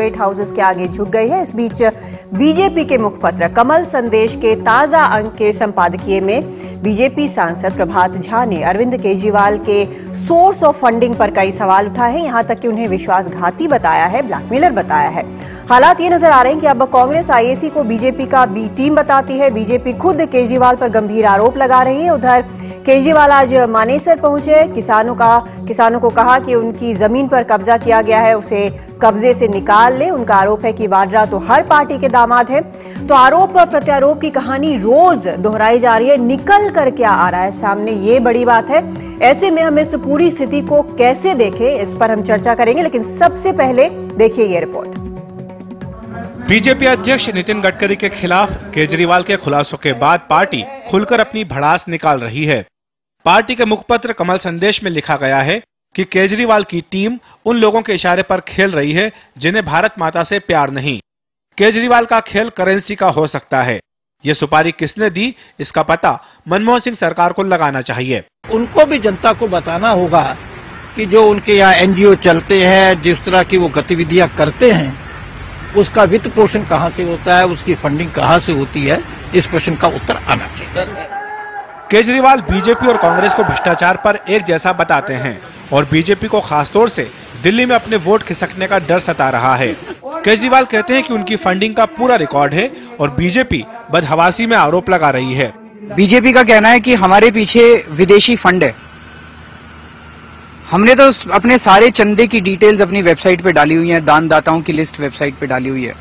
Corporate houses के आगे झुक गई है। इस बीच बीजेपी के मुखपत्र कमल संदेश के ताजा अंक के संपादकीय में बीजेपी सांसद प्रभात झा ने अरविंद केजरीवाल के सोर्स ऑफ फंडिंग पर कई सवाल उठाए हैं। यहां तक कि उन्हें विश्वासघाती बताया है, ब्लैकमेलर बताया है। हालात ये नजर आ रहे हैं कि अब कांग्रेस आईएसी को बीजेपी का बी टीम बताती है। बीजेपी खुद केजरीवाल पर गंभीर आरोप लगा रही है। उधर केजरीवाल आज मानेसर पहुंचे, किसानों को कहा कि उनकी जमीन पर कब्जा किया गया है, उसे कब्जे से निकाल ले। उनका आरोप है कि वाड्रा तो हर पार्टी के दामाद है। तो आरोप और प्रत्यारोप की कहानी रोज दोहराई जा रही है। निकल कर क्या आ रहा है सामने, ये बड़ी बात है। ऐसे में हम इस पूरी स्थिति को कैसे देखें, इस पर हम चर्चा करेंगे, लेकिन सबसे पहले देखिए ये रिपोर्ट। बीजेपी अध्यक्ष नितिन गडकरी के खिलाफ केजरीवाल के खुलासों के बाद पार्टी खुलकर अपनी भड़ास निकाल रही है। पार्टी के मुखपत्र कमल संदेश में लिखा गया है कि केजरीवाल की टीम उन लोगों के इशारे पर खेल रही है जिन्हें भारत माता से प्यार नहीं। केजरीवाल का खेल करेंसी का हो सकता है। ये सुपारी किसने दी, इसका पता मनमोहन सिंह सरकार को लगाना चाहिए। उनको भी जनता को बताना होगा कि जो उनके यहाँ एनजीओ चलते हैं, जिस तरह की वो गतिविधियां करते हैं, उसका वित्त पोषण कहां से होता है, उसकी फंडिंग कहां से होती है, इस प्रश्न का उत्तर आना चाहिए। केजरीवाल बीजेपी और कांग्रेस को भ्रष्टाचार पर एक जैसा बताते हैं और बीजेपी को खासतौर से दिल्ली में अपने वोट खिसकने का डर सता रहा है। केजरीवाल कहते हैं कि उनकी फंडिंग का पूरा रिकॉर्ड है और बीजेपी बदहवासी में आरोप लगा रही है। बीजेपी का कहना है कि हमारे पीछे विदेशी फंड है। हमने तो अपने सारे चंदे की डिटेल्स अपनी वेबसाइट पे डाली हुई है, दानदाताओं की लिस्ट वेबसाइट पे डाली हुई है।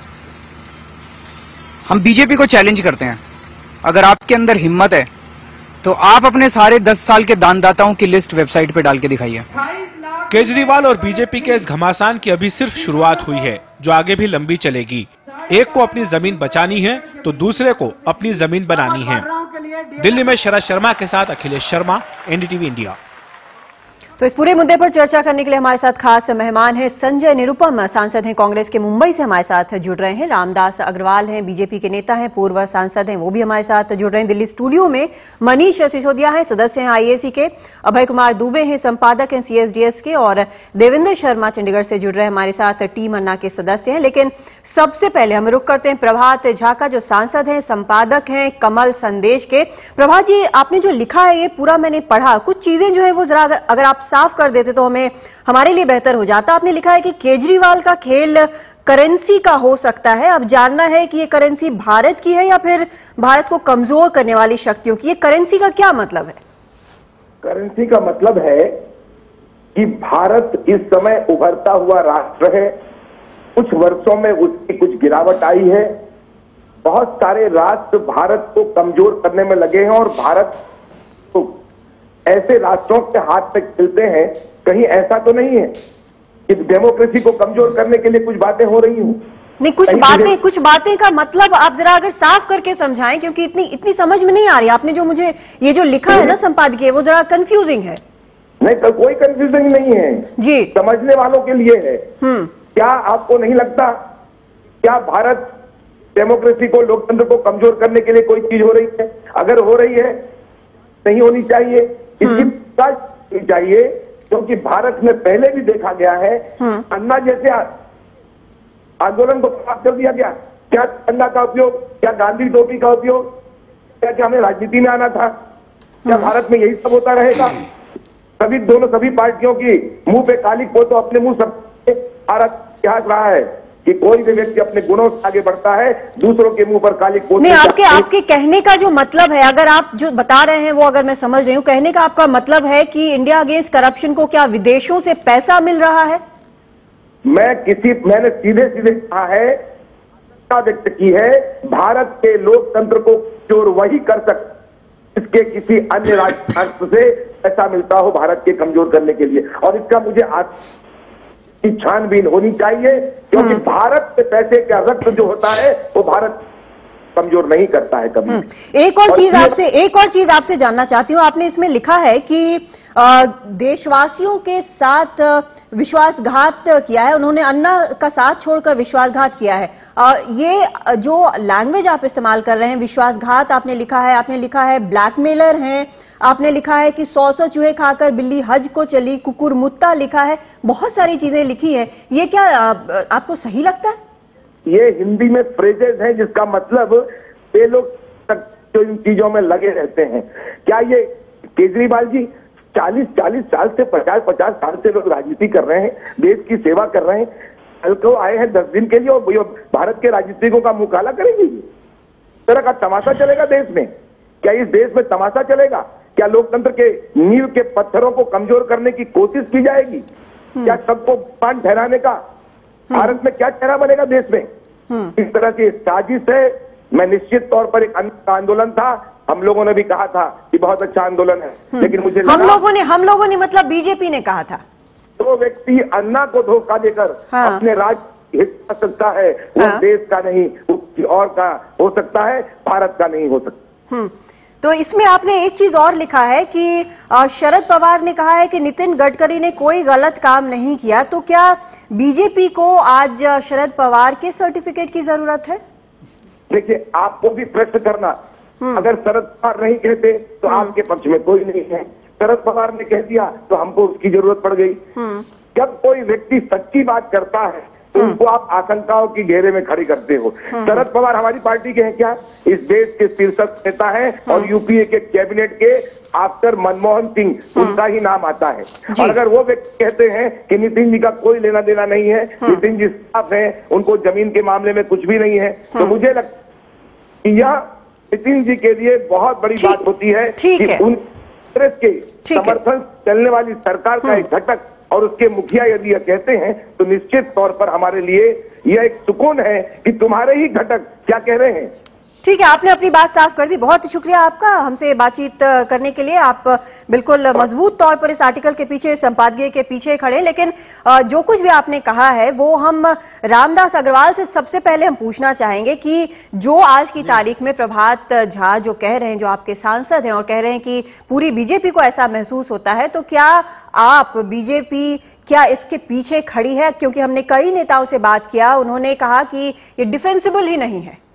हम बीजेपी को चैलेंज करते हैं, अगर आपके अंदर हिम्मत है तो आप अपने सारे 10 साल के दानदाताओं की लिस्ट वेबसाइट पे डाल के दिखाइए। केजरीवाल और बीजेपी के इस घमासान की अभी सिर्फ शुरुआत हुई है, जो आगे भी लंबी चलेगी। एक को अपनी जमीन बचानी है तो दूसरे को अपनी जमीन बनानी है। दिल्ली में शरद शर्मा के साथ अखिलेश शर्मा, एनडीटीवी इंडिया। तो इस पूरे मुद्दे पर चर्चा करने के लिए हमारे साथ खास मेहमान हैं संजय निरुपम, सांसद हैं कांग्रेस के, मुंबई से हमारे साथ जुड़ रहे हैं। रामदास अग्रवाल हैं, बीजेपी के नेता हैं, पूर्व सांसद हैं, वो भी हमारे साथ जुड़ रहे हैं। दिल्ली स्टूडियो में मनीष सिसोदिया हैं, सदस्य हैं आईएसी के। अभय कुमार दुबे हैं, संपादक हैं सीएसडीएस के। और देवेंद्र शर्मा चंडीगढ़ से जुड़ रहे हैं हमारे साथ, टीम अन्ना के सदस्य हैं। लेकिन सबसे पहले हम रुख करते हैं प्रभात झा का, जो सांसद हैं, संपादक हैं कमल संदेश के। प्रभात जी, आपने जो लिखा है ये पूरा मैंने पढ़ा, कुछ चीजें जो है वो जरा अगर आप साफ कर देते तो हमारे लिए बेहतर हो जाता। आपने लिखा है कि केजरीवाल का खेल करेंसी का हो सकता है। अब जानना है कि ये करेंसी भारत की है या फिर भारत को कमजोर करने वाली शक्तियों की। ये करेंसी का क्या मतलब है? करेंसी का मतलब है कि भारत इस समय उभरता हुआ राष्ट्र है। कुछ वर्षों में उसकी कुछ गिरावट आई है। बहुत सारे राष्ट्र भारत को कमजोर करने में लगे हैं और भारत तो ऐसे राष्ट्रों के हाथ में खेलते हैं। कहीं ऐसा तो नहीं है कि डेमोक्रेसी को कमजोर करने के लिए कुछ बातें हो रही हूं? नहीं, कुछ बातें का मतलब आप जरा अगर साफ करके समझाएं, क्योंकि इतनी समझ में नहीं आ रही। आपने जो मुझे ये जो लिखा है ना संपादकीय, वो जरा कंफ्यूजिंग है। नहीं, तो कोई कंफ्यूजिंग नहीं है जी, समझने वालों के लिए है। क्या आपको नहीं लगता, क्या भारत डेमोक्रेसी को, लोकतंत्र को कमजोर करने के लिए कोई चीज हो रही है? अगर हो रही है, नहीं होनी चाहिए, इसकी जांच चाहिए। क्योंकि भारत में पहले भी देखा गया है, अन्ना जैसे आंदोलन को समाप्त कर दिया गया। क्या अन्ना का उपयोग, क्या गांधी टोपी का उपयोग, क्या हमें राजनीति में आना था? क्या भारत में यही सब होता रहेगा? सभी पार्टियों की मुंह पे काली पोतो, अपने मुंह सब भारत इतिहास रहा है कि कोई भी व्यक्ति अपने गुणों से आगे बढ़ता है, दूसरों के मुंह पर काली पोत। नहीं, आपके कहने का जो मतलब है, अगर आप जो बता रहे हैं वो अगर मैं समझ रही हूं, कहने का आपका मतलब है कि इंडिया अगेंस्ट करप्शन को क्या विदेशों से पैसा मिल रहा है? मैंने सीधे कहा है, व्यक्त की है, भारत के लोकतंत्र को कमजोर वही कर सकता इसके किसी अन्य राष्ट्र से पैसा मिलता हो भारत के कमजोर करने के लिए। और इसका मुझे की छानबीन होनी चाहिए, क्योंकि भारत के पैसे का रक्त जो होता है वो भारत कमजोर नहीं करता है कभी। एक और चीज आपसे जानना चाहती हूँ। आपने इसमें लिखा है कि देशवासियों के साथ विश्वासघात किया है, उन्होंने अन्ना का साथ छोड़कर विश्वासघात किया है। ये जो लैंग्वेज आप इस्तेमाल कर रहे हैं, विश्वासघात आपने लिखा है ब्लैकमेलर हैं, आपने लिखा है कि 100 चूहे खाकर बिल्ली हज को चली, कुकुर मुत्ता लिखा है, बहुत सारी चीजें लिखी हैं। ये क्या आपको सही लगता है? ये हिंदी में फ्रेजेस हैं जिसका मतलब ये लोग तक जो इन चीजों में लगे रहते हैं। क्या ये केजरीवाल जी 40 साल से 50 साल से लोग राजनीति कर रहे हैं, देश की सेवा कर रहे हैं, कल को आए हैं 10 दिन के लिए और भारत के राजनीतिकों का मुंह काला करेंगे? इस तरह का तमाशा चलेगा देश में? क्या इस देश में तमाशा चलेगा? क्या लोकतंत्र के नींव के पत्थरों को कमजोर करने की कोशिश की जाएगी? क्या सबको पान ठहराने का भारत में क्या चेहरा बनेगा देश में? इस तरह की साजिश है। मैं निश्चित तौर पर एक आंदोलन था, हम लोगों ने भी कहा था कि बहुत अच्छा आंदोलन है, लेकिन मुझे हम लोगों ने मतलब बीजेपी ने कहा था तो व्यक्ति अन्ना को धोखा देकर अपने राज्य हित कर सकता है, वो देश का नहीं, वो किसी और का हो सकता है, भारत का नहीं हो सकता। तो इसमें आपने एक चीज और लिखा है कि शरद पवार ने कहा है कि नितिन गडकरी ने कोई गलत काम नहीं किया। तो क्या बीजेपी को आज शरद पवार के सर्टिफिकेट की जरूरत है? देखिए, आपको भी प्रश्न करना, अगर शरद पवार नहीं कहते तो आपके पक्ष में कोई नहीं है, शरद पवार ने कह दिया तो हमको उसकी जरूरत पड़ गई। जब कोई व्यक्ति सच्ची बात करता है तो उनको आप आशंकाओं की घेरे में खड़ी करते हो। शरद पवार हमारी पार्टी के हैं क्या? इस देश के शीर्षक नेता हैं और यूपीए के कैबिनेट के आफ्टर मनमोहन सिंह उनका ही नाम आता है। और अगर वो व्यक्ति कहते हैं कि नितिन जी का कोई लेना देना नहीं है, नितिन जी साफ है, उनको जमीन के मामले में कुछ भी नहीं है, तो मुझे लगता है कि यह नितिन जी के लिए बहुत बड़ी बात होती है कि उन कांग्रेस के समर्थन चलने वाली सरकार का एक घटक और उसके मुखिया यदि यह कहते हैं तो निश्चित तौर पर हमारे लिए यह एक सुकून है कि तुम्हारे ही घटक क्या कह रहे हैं। ठीक है, आपने अपनी बात साफ कर दी। बहुत शुक्रिया आपका हमसे बातचीत करने के लिए। आप बिल्कुल मजबूत तौर पर इस आर्टिकल के पीछे, संपादकीय के पीछे खड़े। लेकिन जो कुछ भी आपने कहा है वो हम रामदास अग्रवाल से सबसे पहले हम पूछना चाहेंगे कि जो आज की तारीख में प्रभात झा जो कह रहे हैं, जो आपके सांसद हैं और कह रहे हैं कि पूरी बीजेपी को ऐसा महसूस होता है, तो क्या आप बीजेपी क्या इसके पीछे खड़ी है? क्योंकि हमने कई नेताओं से बात किया, उन्होंने कहा कि ये डिफेंसिबल ही नहीं है।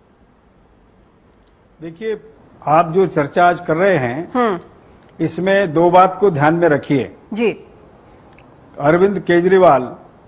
देखिए, आप जो चर्चा आज कर रहे हैं इसमें दो बात को ध्यान में रखिए जी। अरविंद केजरीवाल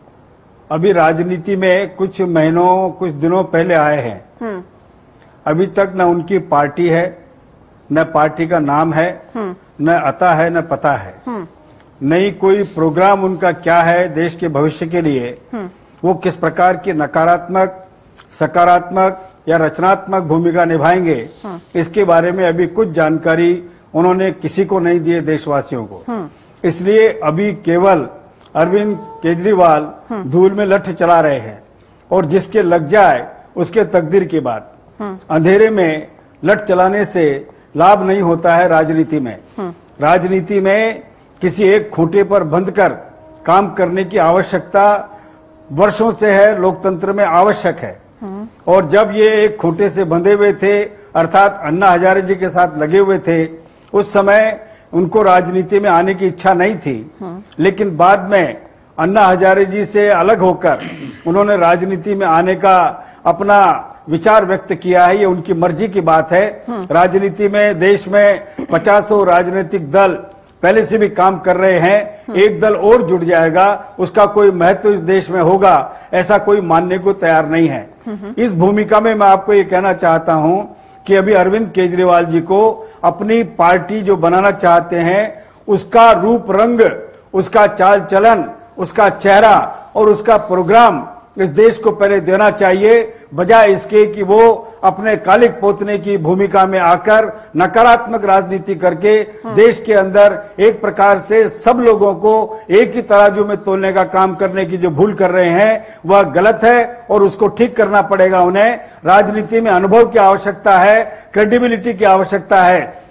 अभी राजनीति में कुछ महीनों, कुछ दिनों पहले आए हैं। अभी तक न उनकी पार्टी है, न पार्टी का नाम है, न अता है, न पता है, नहीं कोई प्रोग्राम उनका क्या है देश के भविष्य के लिए, वो किस प्रकार की नकारात्मक, सकारात्मक या रचनात्मक भूमिका निभाएंगे, इसके बारे में अभी कुछ जानकारी उन्होंने किसी को नहीं दी देशवासियों को। इसलिए अभी केवल अरविंद केजरीवाल धूल में लठ चला रहे हैं और जिसके लग जाए उसके तकदीर की बात। अंधेरे में लठ चलाने से लाभ नहीं होता है राजनीति में। राजनीति में किसी एक खूंटे पर बंधकर काम करने की आवश्यकता वर्षों से है, लोकतंत्र में आवश्यक है। और जब ये एक खूंटे से बंधे हुए थे, अर्थात अन्ना हजारे जी के साथ लगे हुए थे, उस समय उनको राजनीति में आने की इच्छा नहीं थी। लेकिन बाद में अन्ना हजारे जी से अलग होकर उन्होंने राजनीति में आने का अपना विचार व्यक्त किया है, ये उनकी मर्जी की बात है। राजनीति में देश में 50 राजनीतिक दल पहले से भी काम कर रहे हैं, एक दल और जुड़ जाएगा, उसका कोई महत्व इस देश में होगा, ऐसा कोई मानने को तैयार नहीं है। इस भूमिका में मैं आपको ये कहना चाहता हूं कि अभी अरविंद केजरीवाल जी को अपनी पार्टी जो बनाना चाहते हैं उसका रूप रंग, उसका चाल चलन, उसका चेहरा और उसका प्रोग्राम इस देश को पहले देना चाहिए, बजाय इसके कि वो अपने कालिक पोतने की भूमिका में आकर नकारात्मक राजनीति करके देश के अंदर एक प्रकार से सब लोगों को एक ही तराजू में तोलने का काम करने की जो भूल कर रहे हैं वह गलत है और उसको ठीक करना पड़ेगा। उन्हें राजनीति में अनुभव की आवश्यकता है, क्रेडिबिलिटी की आवश्यकता है।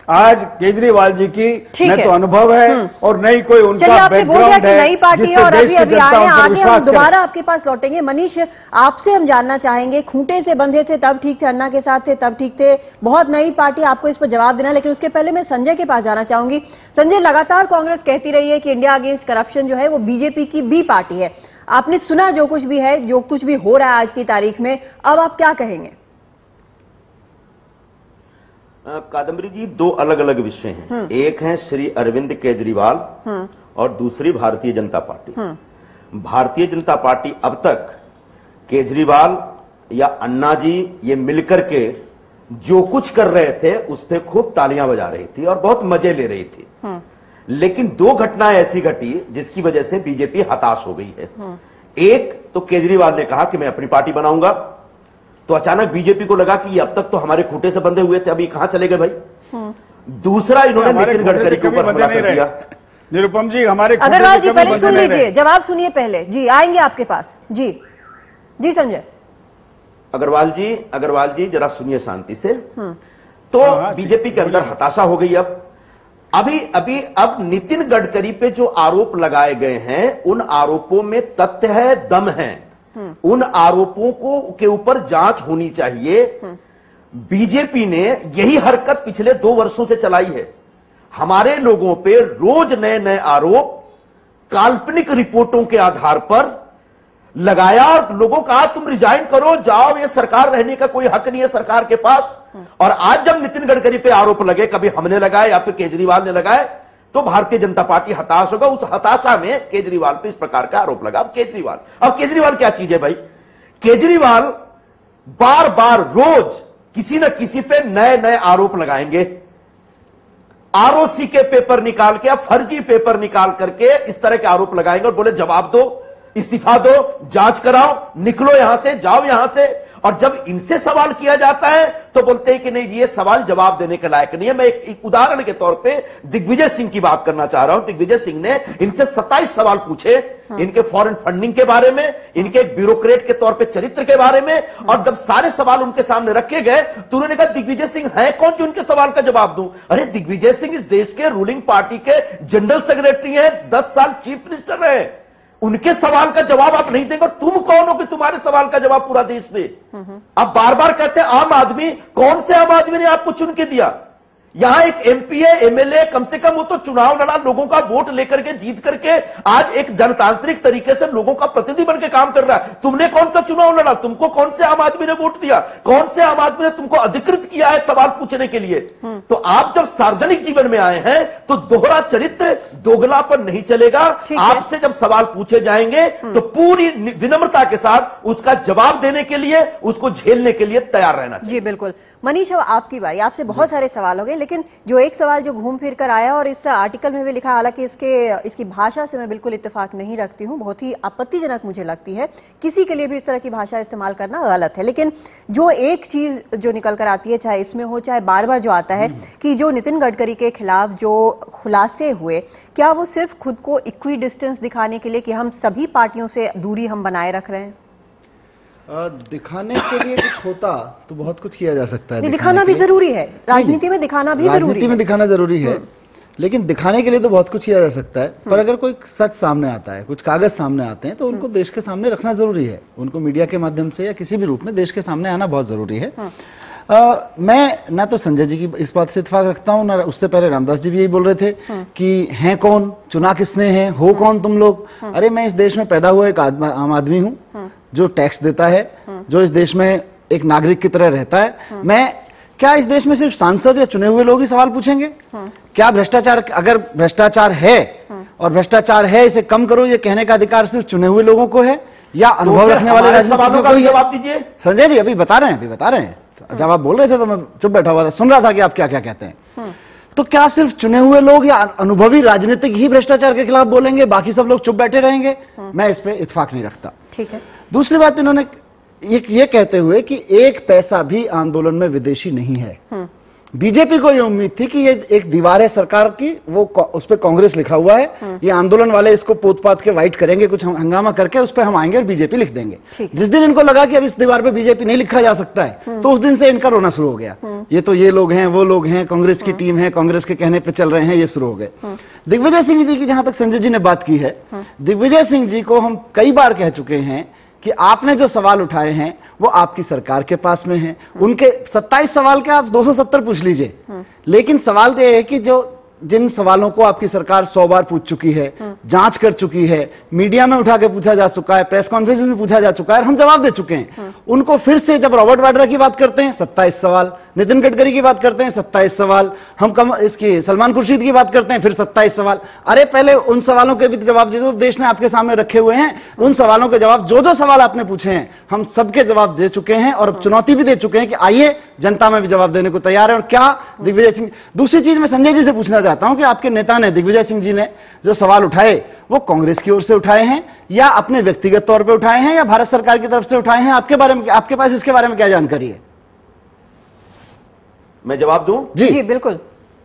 आज केजरीवाल जी की न तो अनुभव है और न ही कोई उनका बैकग्राउंड है नई पार्टी है और अभी अभी आगे हम दोबारा आपके पास लौटेंगे। मनीष, आपसे हम जानना चाहेंगे, खूंटे से बंधे थे तब ठीक थे, अन्ना के साथ थे तब ठीक थे, बहुत नई पार्टी, आपको इस पर जवाब देना, लेकिन उसके पहले मैं संजय के पास जाना चाहूंगी। संजय, लगातार कांग्रेस कहती रही है कि इंडिया अगेंस्ट करप्शन जो है वो बीजेपी की बी पार्टी है। आपने सुना जो कुछ भी है, जो कुछ भी हो रहा है आज की तारीख में, अब आप क्या कहेंगे? कादम्बरी जी, दो अलग अलग विषय हैं। एक है श्री अरविंद केजरीवाल और दूसरी भारतीय जनता पार्टी। भारतीय जनता पार्टी अब तक केजरीवाल या अन्ना जी ये मिलकर के जो कुछ कर रहे थे उस पर खूब तालियां बजा रही थी और बहुत मजे ले रही थी। लेकिन दो घटनाएं ऐसी घटी जिसकी वजह से बीजेपी हताश हो गई है। एक तो केजरीवाल ने कहा कि मैं अपनी पार्टी बनाऊंगा, तो अचानक बीजेपी को लगा कि अब तक तो हमारे खूंटे से बंधे हुए थे, अभी कहां चले गए भाई। दूसरा, इन्होंने नितिन गडकरी के ऊपर हमला कर दिया। निरुपम जी, हमारे अग्रवाल जी पहले सुन लीजिए, जवाब सुनिए पहले जी, आएंगे आपके पास। जी जी संजय। अग्रवाल जी जरा सुनिए शांति से। तो बीजेपी के अंदर हताशा हो गई। अब नितिन गडकरी पे जो आरोप लगाए गए हैं उन आरोपों में तथ्य है, दम है। उन आरोपों के ऊपर जांच होनी चाहिए। बीजेपी ने यही हरकत पिछले 2 वर्षों से चलाई है। हमारे लोगों पे रोज नए नए आरोप काल्पनिक रिपोर्टों के आधार पर लगाया और लोगों का कहा तुम रिजाइन करो, जाओ, ये सरकार रहने का कोई हक नहीं है सरकार के पास। और आज जब नितिन गडकरी पे आरोप लगे, कभी हमने लगाए या फिर केजरीवाल ने लगाए, तो भारतीय जनता पार्टी हताश होगा। उस हताशा में केजरीवाल पे इस प्रकार का आरोप लगा। अब केजरीवाल क्या चीज है भाई? केजरीवाल बार बार रोज किसी न किसी पे नए नए आरोप लगाएंगे। आरओसी के पेपर निकाल के या फर्जी पेपर निकाल करके इस तरह के आरोप लगाएंगे और बोले जवाब दो, इस्तीफा दो, जांच कराओ, निकलो यहां से, जाओ यहां से। और जब इनसे सवाल किया जाता है तो बोलते हैं कि नहीं ये सवाल जवाब देने के लायक नहीं है। मैं एक उदाहरण के तौर पे दिग्विजय सिंह की बात करना चाह रहा हूं। दिग्विजय सिंह ने इनसे 27 सवाल पूछे, इनके फॉरेन फंडिंग के बारे में, इनके एक ब्यूरोक्रेट के तौर पे चरित्र के बारे में। और जब सारे सवाल उनके सामने रखे गए तो उन्होंने कहा दिग्विजय सिंह है कौन जो उनके सवाल का जवाब दूं? अरे दिग्विजय सिंह इस देश के रूलिंग पार्टी के जनरल सेक्रेटरी हैं, 10 साल चीफ मिनिस्टर रहे, उनके सवाल का जवाब आप नहीं देंगे। तुम कौन हो कि तुम्हारे सवाल का जवाब पूरा देश दे? अब बार बार कहते हैं आम आदमी, कौन से आम आदमी ने आपको चुन के दिया? यहां एक एमपी है, एमएलए, कम से कम वो तो चुनाव लड़ा, लोगों का वोट लेकर के जीत करके आज एक जनतांत्रिक तरीके से लोगों का प्रतिनिधि बनकर काम कर रहा है। तुमने कौन सा चुनाव लड़ा? तुमको कौन से आम आदमी ने वोट दिया? कौन से आम आदमी ने तुमको अधिकृत किया है सवाल पूछने के लिए? तो आप जब सार्वजनिक जीवन में आए हैं तो दोहरा चरित्र, दोगलापन नहीं चलेगा। आपसे जब सवाल पूछे जाएंगे तो पूरी विनम्रता के साथ उसका जवाब देने के लिए, उसको झेलने के लिए तैयार रहना चाहिए। जी बिल्कुल। मनीष, अब आपकी बारी। आपसे बहुत सारे सवाल हो गए, लेकिन जो एक सवाल जो घूम फिर कर आया और इस आर्टिकल में भी लिखा, हालांकि इसकी भाषा से मैं बिल्कुल इत्तेफाक नहीं रखती हूं, बहुत ही आपत्तिजनक मुझे लगती है, किसी के लिए भी इस तरह की भाषा इस्तेमाल करना गलत है। लेकिन जो एक चीज जो निकल कर आती है, चाहे इसमें हो चाहे बार बार जो आता है कि जो नितिन गडकरी के खिलाफ जो खुलासे हुए, क्या वो सिर्फ खुद को इक्वी डिस्टेंस दिखाने के लिए कि हम सभी पार्टियों से दूरी हम बनाए रख रहे हैं? दिखाने के लिए कुछ होता तो बहुत कुछ किया जा सकता है। दिखाना भी जरूरी है, राजनीति में दिखाना भी जरूरी है। राजनीति में दिखाना जरूरी है, लेकिन दिखाने के लिए तो बहुत कुछ किया जा सकता है। पर अगर कोई सच सामने आता है, कुछ कागज सामने आते हैं, तो उनको देश के सामने रखना जरूरी है। उनको मीडिया के माध्यम से या किसी भी रूप में देश के सामने आना बहुत जरूरी है। मैं ना तो संजय जी की इस बात से इत्तेफाक रखता हूं, ना उससे पहले रामदास जी भी यही बोल रहे थे कि हैं कौन, चुना किसने है, हो कौन तुम लोग। अरे मैं इस देश में पैदा हुआ एक आम आदमी हूं जो टैक्स देता है, जो इस देश में एक नागरिक की तरह रहता है। मैं क्या इस देश में सिर्फ सांसद या चुने हुए लोग ही सवाल पूछेंगे? क्या भ्रष्टाचार, अगर भ्रष्टाचार है और भ्रष्टाचार है इसे कम करो, ये कहने का अधिकार सिर्फ चुने हुए लोगों को है या अनुभव रखने वाले राजनीतिज्ञों को? जवाब दीजिए संजय जी। अभी बता रहे हैं जब आप बोल रहे थे तो मैं चुप बैठा हुआ था, सुन रहा था कि आप क्या क्या कहते हैं। तो क्या सिर्फ चुने हुए लोग या अनुभवी राजनीतिक ही भ्रष्टाचार के खिलाफ बोलेंगे, बाकी सब लोग चुप बैठे रहेंगे? मैं इस पे इत्तेफाक नहीं रखता। ठीक है। दूसरी बात, इन्होंने ये कहते हुए कि एक पैसा भी आंदोलन में विदेशी नहीं है। बीजेपी को यह उम्मीद थी कि ये एक दीवार है सरकार की, वो उस पर कांग्रेस लिखा हुआ है, ये आंदोलन वाले इसको पोत-पात के वाइट करेंगे, कुछ हंगामा करके उस पर हम आएंगे और बीजेपी लिख देंगे। जिस दिन इनको लगा कि अब इस दीवार पे बीजेपी नहीं लिखा जा सकता है, तो उस दिन से इनका रोना शुरू हो गया। ये तो ये लोग हैं, वो लोग हैं, कांग्रेस की टीम है, कांग्रेस के कहने पे चल रहे हैं, ये शुरू हो गए। दिग्विजय सिंह जी की जहां तक संजय जी ने बात की है, दिग्विजय सिंह जी को हम कई बार कह चुके हैं कि आपने जो सवाल उठाए हैं वो आपकी सरकार के पास में हैं। उनके 27 सवाल के आप 270 पूछ लीजिए, लेकिन सवाल तो यह है कि जो जिन सवालों को आपकी सरकार 100 बार पूछ चुकी है, जांच कर चुकी है, मीडिया में उठा के पूछा जा चुका है, प्रेस कॉन्फ्रेंस में पूछा जा चुका है और हम जवाब दे चुके हैं, उनको फिर से जब रॉबर्ट वाड्रा की बात करते हैं 27 सवाल, नितिन गडकरी की बात करते हैं 27 सवाल, हम इसकी सलमान खुर्शीद की बात करते हैं फिर 27 सवाल। अरे पहले उन सवालों के भी जवाब जो देश ने आपके सामने रखे हुए हैं, उन सवालों के जवाब जो सवाल आपने पूछे हैं हम सबके जवाब दे चुके हैं और अब चुनौती भी दे चुके हैं कि आइए जनता में भी जवाब देने को तैयार है। और क्या दिग्विजय सिंह, दूसरी चीज मैं संजय जी से पूछना चाहता हूं कि आपके नेता ने, दिग्विजय सिंह जी ने जो सवाल उठाए वो कांग्रेस की ओर से उठाए हैं या अपने व्यक्तिगत तौर पे उठाए हैं या भारत सरकार की तरफ से उठाए हैं? आपके पास इसके बारे में क्या जानकारी है? मैं जवाब दूं? जी बिल्कुल।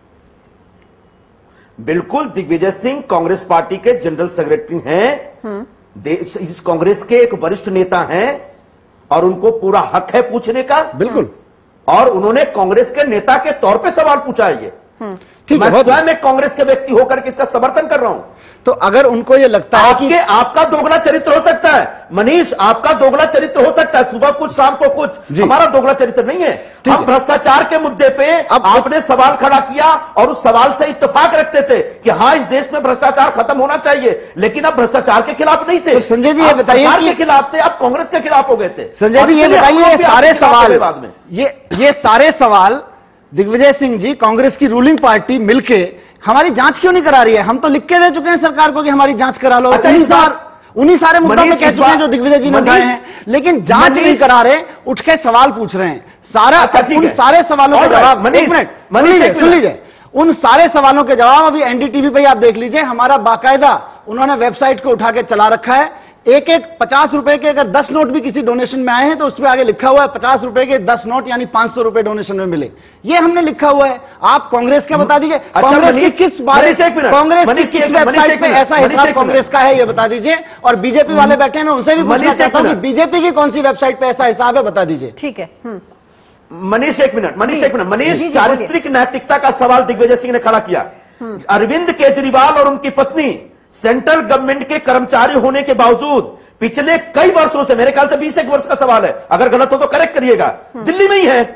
बिल्कुल, दिग्विजय सिंह कांग्रेस पार्टी के जनरल सेक्रेटरी हैं, इस कांग्रेस के एक वरिष्ठ नेता हैं और उनको पूरा हक है पूछने का। बिल्कुल। और उन्होंने कांग्रेस के नेता के तौर पे सवाल पूछा है ये। मैं स्वयं एक कांग्रेस के व्यक्ति होकर के इसका समर्थन कर रहा हूं। तो अगर उनको ये लगता है कि आपका दोगला चरित्र हो सकता है मनीष, आपका दोगला चरित्र हो सकता है, सुबह कुछ शाम को कुछ, हमारा दोगला चरित्र नहीं है। हम भ्रष्टाचार के मुद्दे पे आपने सवाल खड़ा किया और उस सवाल से इत्तेफाक रखते थे कि हां इस देश में भ्रष्टाचार खत्म होना चाहिए, लेकिन आप भ्रष्टाचार के खिलाफ नहीं थे। तो संजय जी ये बताइए के खिलाफ थे, आप कांग्रेस के खिलाफ हो गए थे। संजय जी ये बताइए, सारे सवाल बाद में ये सारे सवाल दिग्विजय सिंह जी कांग्रेस की रूलिंग पार्टी मिलके हमारी जांच क्यों नहीं करा रही है? हम तो लिख के दे चुके हैं सरकार को कि हमारी जांच करा लो। उन्हीं सारे मुद्दों पे कह चुके हैं जो दिग्विजय जी ने उठाए हैं, लेकिन जांच नहीं करा रहे, उठ के सवाल पूछ रहे हैं। उन सारे सवालों के जवाब, एक मिनट सुन लीजिए, उन सारे सवालों के जवाब अभी एनडीटीवी पे आप देख लीजिए, हमारा बाकायदा उन्होंने वेबसाइट को उठा के चला रखा है। एक 50 रुपए के अगर 10 नोट भी किसी डोनेशन में आए हैं तो उस पर आगे लिखा हुआ है 50 रुपए के 10 नोट यानी 500 रुपए डोनेशन में मिले, ये हमने लिखा हुआ है। आप कांग्रेस का बता दीजिए, कांग्रेस की किस बारे, कांग्रेस की किस वेबसाइट पे ऐसा हिसाब कांग्रेस का है ये बता दीजिए। और बीजेपी वाले बैठे हैं, मैं उनसे भी पूछना चाहता हूं कि बीजेपी की कौन सी वेबसाइट पे ऐसा हिसाब है, बता दीजिए। ठीक है। मनीष एक मिनट, मनीष चारित्रिक नैतिकता का सवाल दिग्विजय सिंह ने खड़ा किया। अरविंद केजरीवाल और उनकी पत्नी सेंट्रल गवर्नमेंट के कर्मचारी होने के बावजूद पिछले कई वर्षों से, मेरे ख्याल से 20 वर्ष का सवाल है, अगर गलत हो तो करेक्ट करिएगा, दिल्ली में ही है।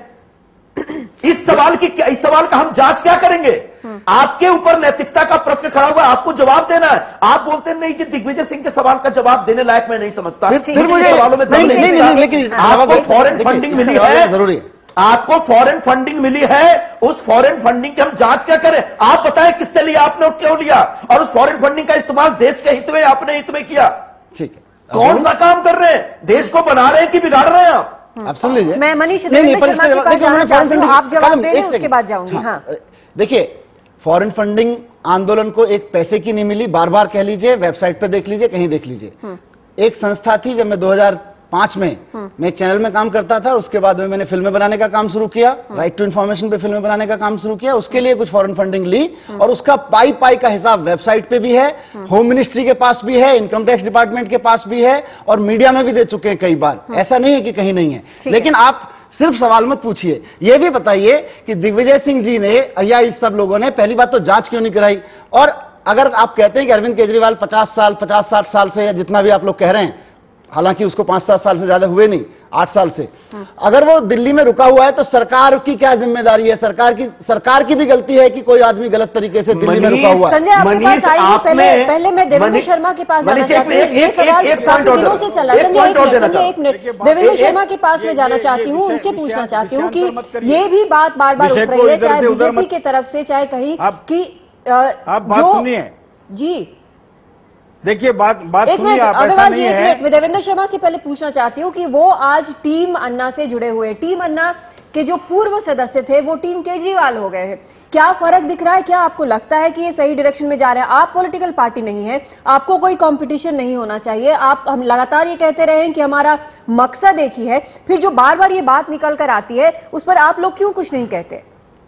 इस सवाल का हम जांच क्या करेंगे? आपके ऊपर नैतिकता का प्रश्न खड़ा हुआ है, आपको जवाब देना है। आप बोलते नहीं कि दिग्विजय सिंह के सवाल का जवाब देने लायक मैं नहीं समझता। फिर मुझे सवालों में लेकिन आपको फॉरेन फंडिंग मिली है, जरूरी है आपको फॉरेन फंडिंग मिली है, उस फॉरेन फंडिंग की हम जांच क्या करें? आप बताएं किससे लिया आपने और क्यों लिया, और उस फॉरेन फंडिंग का इस्तेमाल देश के हित में अपने हित में किया। ठीक है, कौन सा काम कर रहे हैं? देश को बना रहे हैं कि बिगाड़ रहे हैं आप? सुन लीजिए। मैं मनीष आप जवाब दे रहे हैं, उसके बाद जाऊंगी। हाँ देखिए, फॉरेन फंडिंग आंदोलन को एक पैसे की नहीं मिली, बार बार कह लीजिए, वेबसाइट पे देख लीजिए, कहीं देख लीजिए। एक संस्था थी, जब मैं 2005 में मैं एक चैनल में काम करता था, उसके बाद में मैंने फिल्में बनाने का काम शुरू किया, राइट टू इन्फॉर्मेशन पे फिल्में बनाने का काम शुरू किया, उसके लिए कुछ फॉरेन फंडिंग ली और उसका पाई का हिसाब वेबसाइट पे भी है, होम मिनिस्ट्री के पास भी है, इनकम टैक्स डिपार्टमेंट के पास भी है और मीडिया में भी दे चुके हैं कई बार। ऐसा नहीं है कि कहीं नहीं है, लेकिन आप सिर्फ सवाल मत पूछिए, यह भी बताइए कि दिग्विजय सिंह जी ने या इस सब लोगों ने पहली बात तो जांच क्यों नहीं कराई। और अगर आप कहते हैं कि अरविंद केजरीवाल 50-60 साल से या जितना भी आप लोग कह रहे हैं, हालांकि उसको 5-7 साल से ज्यादा हुए नहीं, 8 साल से, अगर वो दिल्ली में रुका हुआ है तो सरकार की क्या जिम्मेदारी है? सरकार की भी गलती है कि कोई आदमी गलत तरीके से दिल्ली में रुका हुआ है। संजय आपके पास आइए, पहले मैं देवेंद्र शर्मा के पास जाना चाहती हूँ, ये सवाल काफी दिनों से चला। संजय एक मिनट, देवेंद्र शर्मा के पास में जाना चाहती हूँ, उनसे पूछना चाहती हूँ कि ये भी बात बार बार उठ रही है, चाहे बीजेपी की तरफ से, चाहे कहीं की, आप बात सुनिए जी। देखिए, बात सुनिए आप, ऐसा नहीं है। मैं देवेंद्र शर्मा से पहले पूछना चाहती हूँ कि वो आज टीम अन्ना से जुड़े हुए, टीम अन्ना के जो पूर्व सदस्य थे वो टीम केजरीवाल हो गए हैं। क्या फर्क दिख रहा है? क्या आपको लगता है कि ये सही डायरेक्शन में जा रहा है? आप पॉलिटिकल पार्टी नहीं है, आपको कोई कंपटीशन नहीं होना चाहिए, हम लगातार ये कहते रहे हैं कि हमारा मकसद एक ही है, फिर जो बार बार ये बात निकल कर आती है उस पर आप लोग क्यों कुछ नहीं कहते?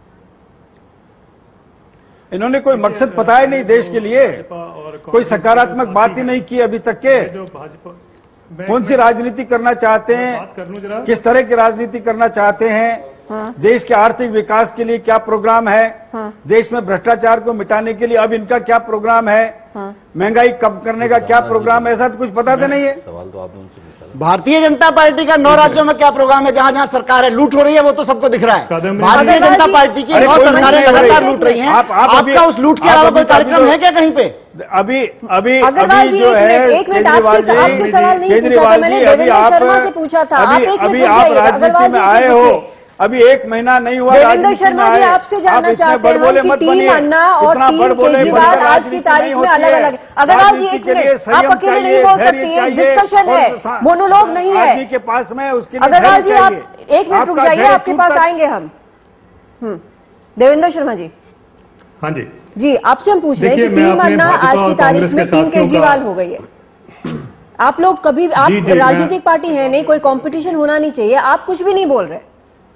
इन्होंने कोई मकसद बताया नहीं देश के लिए, कोई सकारात्मक बात ही नहीं की अभी तक के। कौन सी राजनीति करना चाहते हैं, किस तरह की राजनीति करना चाहते हैं, देश के आर्थिक विकास के लिए क्या प्रोग्राम है, देश में भ्रष्टाचार को मिटाने के लिए अब इनका क्या प्रोग्राम है, महंगाई कम करने का क्या प्रोग्राम है, ऐसा तो कुछ पता तो नहीं है। सवाल तो आपने उनसे पूछा। भारतीय जनता पार्टी का 9 राज्यों में क्या प्रोग्राम है? जहां जहां सरकार है लूट हो रही है वो तो सबको दिख रहा है। भारतीय जनता पार्टी की 9 सरकारें लगातार लूट रही हैं। आपका उस लूट के अलावा कोई कार्यक्रम है क्या कहीं पे? अभी अग्रवाल जी, जो है एक मिनट, आपसे सवाल नहीं पूछा था मैंने, देवेंद्र शर्मा से पूछा था। अभी आप राजनीति में आए हो, अभी 1 महीना नहीं हुआ देवेंद्र शर्मा जी, आपसे जानना चाहते हैं कि टीम अन्ना और टीम केजरीवाल आज की तारीख में अलग अलग। अग्रवाल जी, एक मिनट, आप अकेले नहीं बोल सकती हैं, डिस्कशन है, मोनोलॉग नहीं है के पास में। उसके अग्रवाल जी, आप 1 मिनट रुक जाइए, आपके पास आएंगे हम। देवेंद्र शर्मा जी। हाँ जी जी, आपसे हम पूछ रहे हैं कि टीम अन्ना आज की तारीख में टीम केजरीवाल हो गई है। आप लोग कभी, आप राजनीतिक पार्टी है नहीं, कोई कंपटीशन होना नहीं चाहिए, आप कुछ भी नहीं बोल रहे।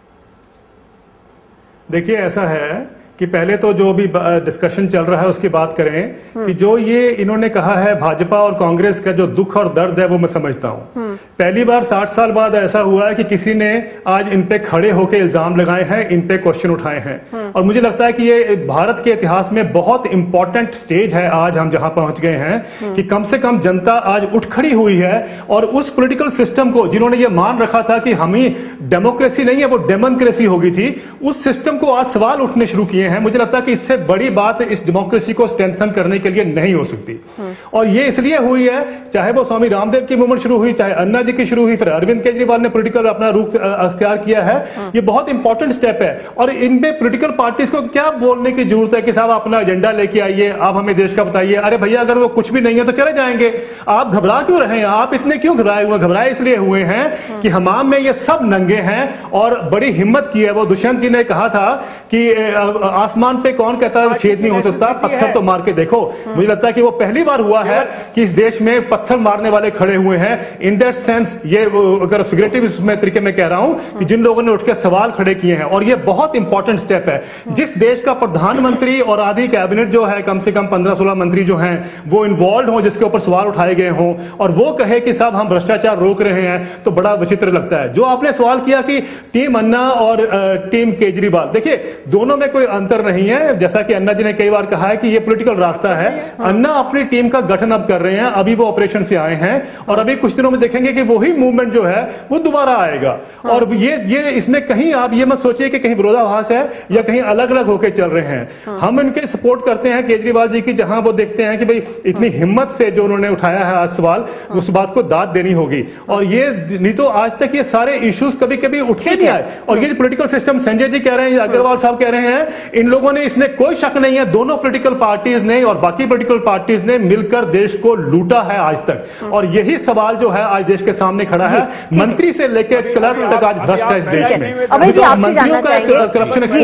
देखिए, ऐसा है कि पहले तो जो भी डिस्कशन चल रहा है उसकी बात करें कि जो ये इन्होंने कहा है भाजपा और कांग्रेस का जो दुख और दर्द है वो मैं समझता हूं। पहली बार 60 साल बाद ऐसा हुआ है कि किसी ने आज इन पे खड़े होकर इल्जाम लगाए हैं, इन पे क्वेश्चन उठाए हैं। और मुझे लगता है कि ये भारत के इतिहास में बहुत इंपॉर्टेंट स्टेज है आज हम जहां पहुंच गए हैं कि कम से कम जनता आज उठ खड़ी हुई है और उस पॉलिटिकल सिस्टम को जिन्होंने ये मान रखा था कि हम ही डेमोक्रेसी नहीं है वो डेमोक्रेसी हो गई थी, उस सिस्टम को आज सवाल उठने शुरू किए हैं। मुझे लगता है कि इससे बड़ी बात इस डेमोक्रेसी को स्ट्रेंथन करने के लिए नहीं हो सकती। और ये इसलिए हुई है, चाहे वो स्वामी रामदेव की मूवमेंट शुरू हुई, चाहे अन्ना जी की शुरू हुई, फिर अरविंद केजरीवाल ने पॉलिटिकल अपना रूप अख्तियार किया है। ये बहुत इंपॉर्टेंट स्टेप है और इनमें पॉलिटिकल पार्टीज को क्या बोलने की जरूरत है कि साहब अपना एजेंडा लेके आइए, आप हमें देश का बताइए। अरे भैया, अगर वो कुछ भी नहीं है तो चले जाएंगे, आप घबरा क्यों रहे हैं? आप इतने क्यों घबराए हुए? घबराए इसलिए हुए हैं कि हमाम में ये सब नंगे हैं और बड़ी हिम्मत की है। वो दुष्यंत जी ने कहा था कि आसमान पे कौन कहता है छेद नहीं हो सकता, पत्थर तो मार के देखो। मुझे लगता है कि वो पहली बार हुआ है कि इस देश में पत्थर मारने वाले खड़े हुए हैं। इन दैट सेंस ये अगर फिगरेटिव तरीके में कह रहा हूं कि जिन लोगों ने उठ के सवाल खड़े किए हैं और ये बहुत इंपॉर्टेंट स्टेप है। जिस देश का प्रधानमंत्री और आधी कैबिनेट जो है, कम से कम 15-16 मंत्री जो हैं वो इन्वॉल्व हो, जिसके ऊपर सवाल उठाए गए हों और वो कहे कि साहब हम भ्रष्टाचार रोक रहे हैं, तो बड़ा विचित्र लगता है। जो आपने सवाल किया कि टीम अन्ना और टीम केजरीवाल, देखिए दोनों में कोई अंतर नहीं है। जैसा कि अन्ना जी ने कई बार कहा है कि ये पॉलिटिकल रास्ता है। अन्ना अपनी टीम का गठन अब कर रहे हैं, अभी वो ऑपरेशन से आए हैं और अभी कुछ दिनों में देखेंगे कि वही मूवमेंट जो है वो दोबारा आएगा। और ये इसमें कहीं आप ये मत सोचिए कि कहीं विरोधाभास है या कहीं अलग अलग होकर चल रहे हैं। हम इनके सपोर्ट करते हैं केजरीवाल जी की, जहां वो देखते हैं कि भाई इतनी हिम्मत से जो उन्होंने उठाया है आज सवाल, उस बात को दाद देनी होगी। और ये नहीं तो आज तक ये सारे इश्यूज कभी कभी उठ के नहीं आए। और ये पॉलिटिकल सिस्टम संजय जी कह रहे हैं, अग्रवाल साहब कह रहे हैं, इन लोगों ने, इसमें कोई शक नहीं है, दोनों पॉलिटिकल पार्टीज ने और बाकी पॉलिटिकल पार्टीज ने मिलकर देश को लूटा है आज तक। और यही सवाल जो है आज देश के सामने खड़ा है, मंत्री से लेकर क्लर्क तक आज भ्रष्ट है इस देश में। अभय जी, आपसे जानना चाहेंगे, करप्शन अभय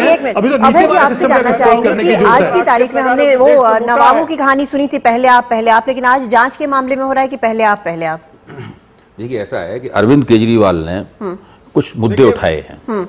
जी आपसे जानना चाहेंगे कि आज की तारीख में हमने वो नवाबों की कहानी सुनी थी, पहले आप, लेकिन आज जांच के मामले में हो रहा है कि पहले आप। देखिए, ऐसा है कि अरविंद केजरीवाल ने कुछ मुद्दे उठाए हैं,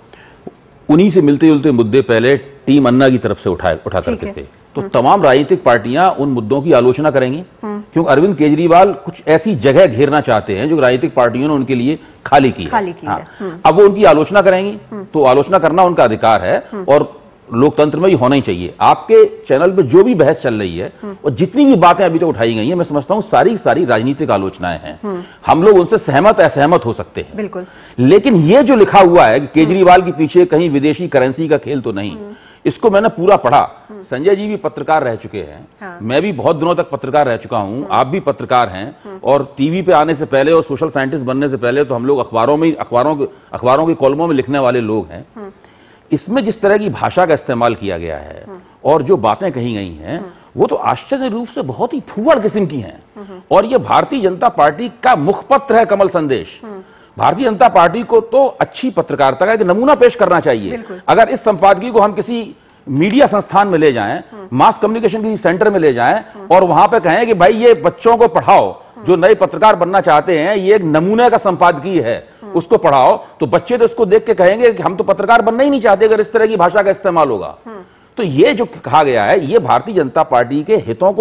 उन्हीं से मिलते जुलते मुद्दे पहले टीम अन्ना की तरफ से उठा करते थे। तो तमाम राजनीतिक पार्टियां उन मुद्दों की आलोचना करेंगी, क्योंकि अरविंद केजरीवाल कुछ ऐसी जगह घेरना चाहते हैं जो राजनीतिक पार्टियों ने उनके लिए खाली की है। अब वो उनकी आलोचना करेंगी तो आलोचना करना उनका अधिकार है और लोकतंत्र में भी होना ही चाहिए। आपके चैनल पे जो भी बहस चल रही है और जितनी भी बातें अभी तक उठाई गई हैं, मैं समझता हूं सारी राजनीतिक आलोचनाएं हैं। हम लोग उनसे सहमत असहमत हो सकते हैं, बिल्कुल, लेकिन ये जो लिखा हुआ है कि केजरीवाल के पीछे कहीं विदेशी करेंसी का खेल तो नहीं, इसको मैंने पूरा पढ़ा। संजय जी भी पत्रकार रह चुके हैं, मैं भी बहुत दिनों तक पत्रकार रह चुका हूं, आप भी पत्रकार हैं, और टीवी पे आने से पहले और सोशल साइंटिस्ट बनने से पहले तो हम लोग अखबारों के कॉलमों में लिखने वाले लोग हैं। इसमें जिस तरह की भाषा का इस्तेमाल किया गया है और जो बातें कही गई हैं वो तो आश्चर्य रूप से बहुत ही फूहड़ किस्म की हैं। और ये भारतीय जनता पार्टी का मुखपत्र है, कमल संदेश। भारतीय जनता पार्टी को तो अच्छी पत्रकारिता का एक नमूना पेश करना चाहिए। अगर इस संपादकीय को हम किसी मीडिया संस्थान में ले जाएं, मास कम्युनिकेशन किसी सेंटर में ले जाएं और वहां पे कहें कि भाई ये बच्चों को पढ़ाओ जो नए पत्रकार बनना चाहते हैं, ये एक नमूने का संपादकीय है, उसको पढ़ाओ, तो बच्चे तो उसको देख के कहेंगे कि हम तो पत्रकार बनना ही नहीं चाहते अगर इस तरह की भाषा का इस्तेमाल होगा। तो ये जो कहा गया है, ये भारतीय जनता पार्टी के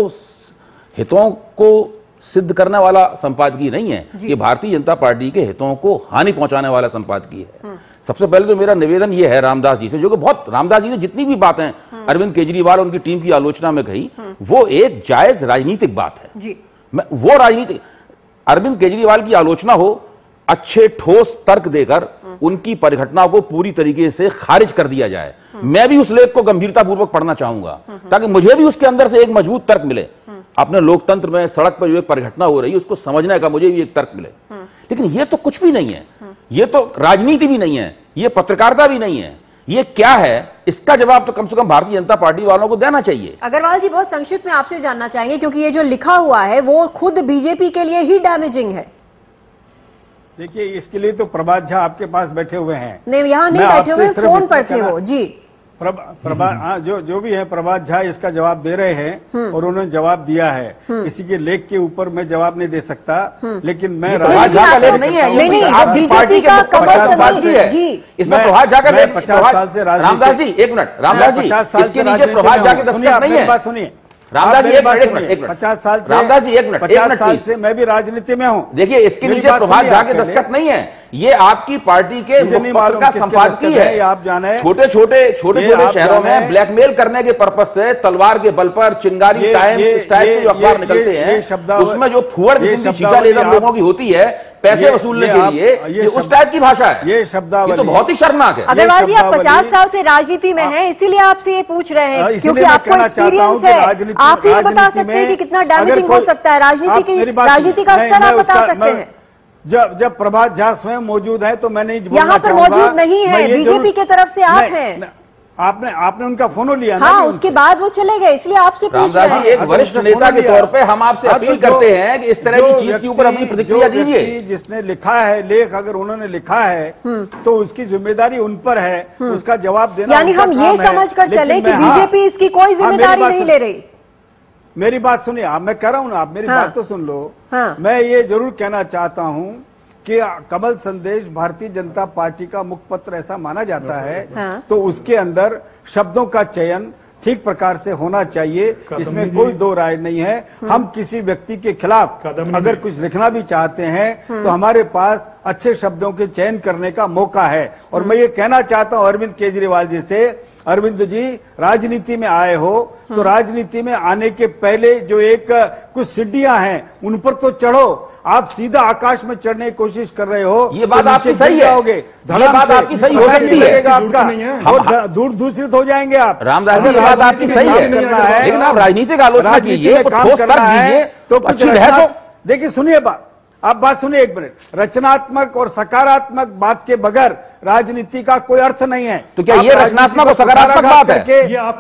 हितों को सिद्ध करने वाला संपादकीय नहीं है, ये भारतीय जनता पार्टी के हितों को हानि पहुंचाने वाला संपादकीय है। सबसे पहले तो मेरा निवेदन यह है रामदास जी से, जो कि बहुत, रामदास जी ने जितनी भी बातें अरविंद केजरीवाल और उनकी टीम की आलोचना में कही, वो एक जायज राजनीतिक बात है जी। वो राजनीतिक, अरविंद केजरीवाल की आलोचना हो, अच्छे ठोस तर्क देकर उनकी परिघटना को पूरी तरीके से खारिज कर दिया जाए। मैं भी उस लेख को गंभीरतापूर्वक पढ़ना चाहूंगा ताकि मुझे भी उसके अंदर से एक मजबूत तर्क मिले। अपने लोकतंत्र में सड़क पर जो एक परिघटना हो रही है उसको समझने का मुझे भी एक तर्क मिले। लेकिन ये तो कुछ भी नहीं है, ये तो राजनीति भी नहीं है, ये पत्रकारिता भी नहीं है, ये क्या है? इसका जवाब तो कम से कम भारतीय जनता पार्टी वालों को देना चाहिए। अग्रवाल जी, बहुत संक्षिप्त में आपसे जानना चाहेंगे, क्योंकि ये जो लिखा हुआ है वो खुद बीजेपी के लिए ही डैमेजिंग है। देखिए, इसके लिए तो प्रभात झा आपके पास बैठे हुए हैं। नहीं, यहाँ नहीं बैठे हुए, फोन पर थे वो जी। जो भी है प्रभात झा इसका जवाब दे रहे हैं और उन्होंने जवाब दिया है। किसी के लेख के ऊपर मैं जवाब नहीं दे सकता, लेकिन मैं प्रभात झा का लेख नहीं है, नहीं, आपकी पार्टी के 50 साल से है इसमें प्रभात झा का लेख। 50 साल से रामदास जी एक मिनट, रामदास जी इसके नीचे प्रभात झा के दस्तखत नहीं है। बात सुनिए रामदास जी एक मिनट 50 साल से, रामदास जी एक मिनट 50 साल से मैं भी राजनीति में हूं। देखिए, इसके नीचे प्रभात झा के दस्तखत नहीं है, ये आपकी पार्टी के मुखपत्र का संपादकीय है। आप जाने छोटे छोटे शहरों में ब्लैकमेल करने के पर्पज से तलवार के बल पर चिंगारी टाइम इस टाइप के जो अखबार निकलते हैं उसमें जो फुअर शिक्षा लेकर लोगों की होती है पैसे वसूलने के लिए, ये उस टाइप की भाषा है। ये शब्दावली तो बहुत ही शर्मनाक है। अग्रवाल जी, आप 50 साल से राजनीति में हैं, इसीलिए आपसे ये पूछ रहे हैं, क्योंकि आपको एक्सपीरियंस है। आप ये बता सकते हैं कि कितना डैमेजिंग हो सकता है राजनीति का स्तर आप बता सकते हैं। जब प्रभात झा स्वयं मौजूद है तो मैं नहीं बोलना यहाँ पर मौजूद नहीं है, बीजेपी की तरफ से आप हैं। आपने उनका फोन लिया हाँ, उसके बाद वो चले गए, इसलिए आपसे पूछ रहे हैं। एक वरिष्ठ नेता के तौर पे हम आपसे अपील करते हैं कि इस तरह की चीज के ऊपर अपनी प्रतिक्रिया दीजिए। जिसने लिखा है लेख, अगर उन्होंने लिखा है तो उसकी जिम्मेदारी उन पर है, उसका जवाब देना। यानी हम ये समझ कर चले कि बीजेपी इसकी कोई जिम्मेदारी नहीं ले रही। मेरी बात सुनिए, मैं कह रहा हूं ना, आप मेरी बात तो सुन लो। मैं ये जरूर कहना चाहता हूं कि कमल संदेश भारतीय जनता पार्टी का मुखपत्र ऐसा माना जाता है, तो उसके अंदर शब्दों का चयन ठीक प्रकार से होना चाहिए, इसमें कोई दो राय नहीं है। हम किसी व्यक्ति के खिलाफ अगर कुछ लिखना भी चाहते हैं तो हमारे पास अच्छे शब्दों के चयन करने का मौका है। और मैं ये कहना चाहता हूं अरविंद केजरीवाल जी से, अरविंद जी राजनीति में आए हो तो राजनीति में आने के पहले जो एक कुछ सीढ़ियां हैं उन पर तो चढ़ो। आप सीधा आकाश में चढ़ने की कोशिश कर रहे हो, ये बात आपकी सही है, ये बात आपकी सही हो सकती है, आपका दूषित हो जाएंगे आप। रामदास जी, ये बात आपकी सही है, लेकिन आप राजनीतिक आलोचना कीजिए, ठोस तर्क दीजिए तो कुछ है। तो देखिए, सुनिए आप बात सुनिए एक मिनट। रचनात्मक और सकारात्मक बात के बगैर राजनीति का कोई अर्थ नहीं है। तो क्या ये रचनात्मक और सकारात्मक बात है?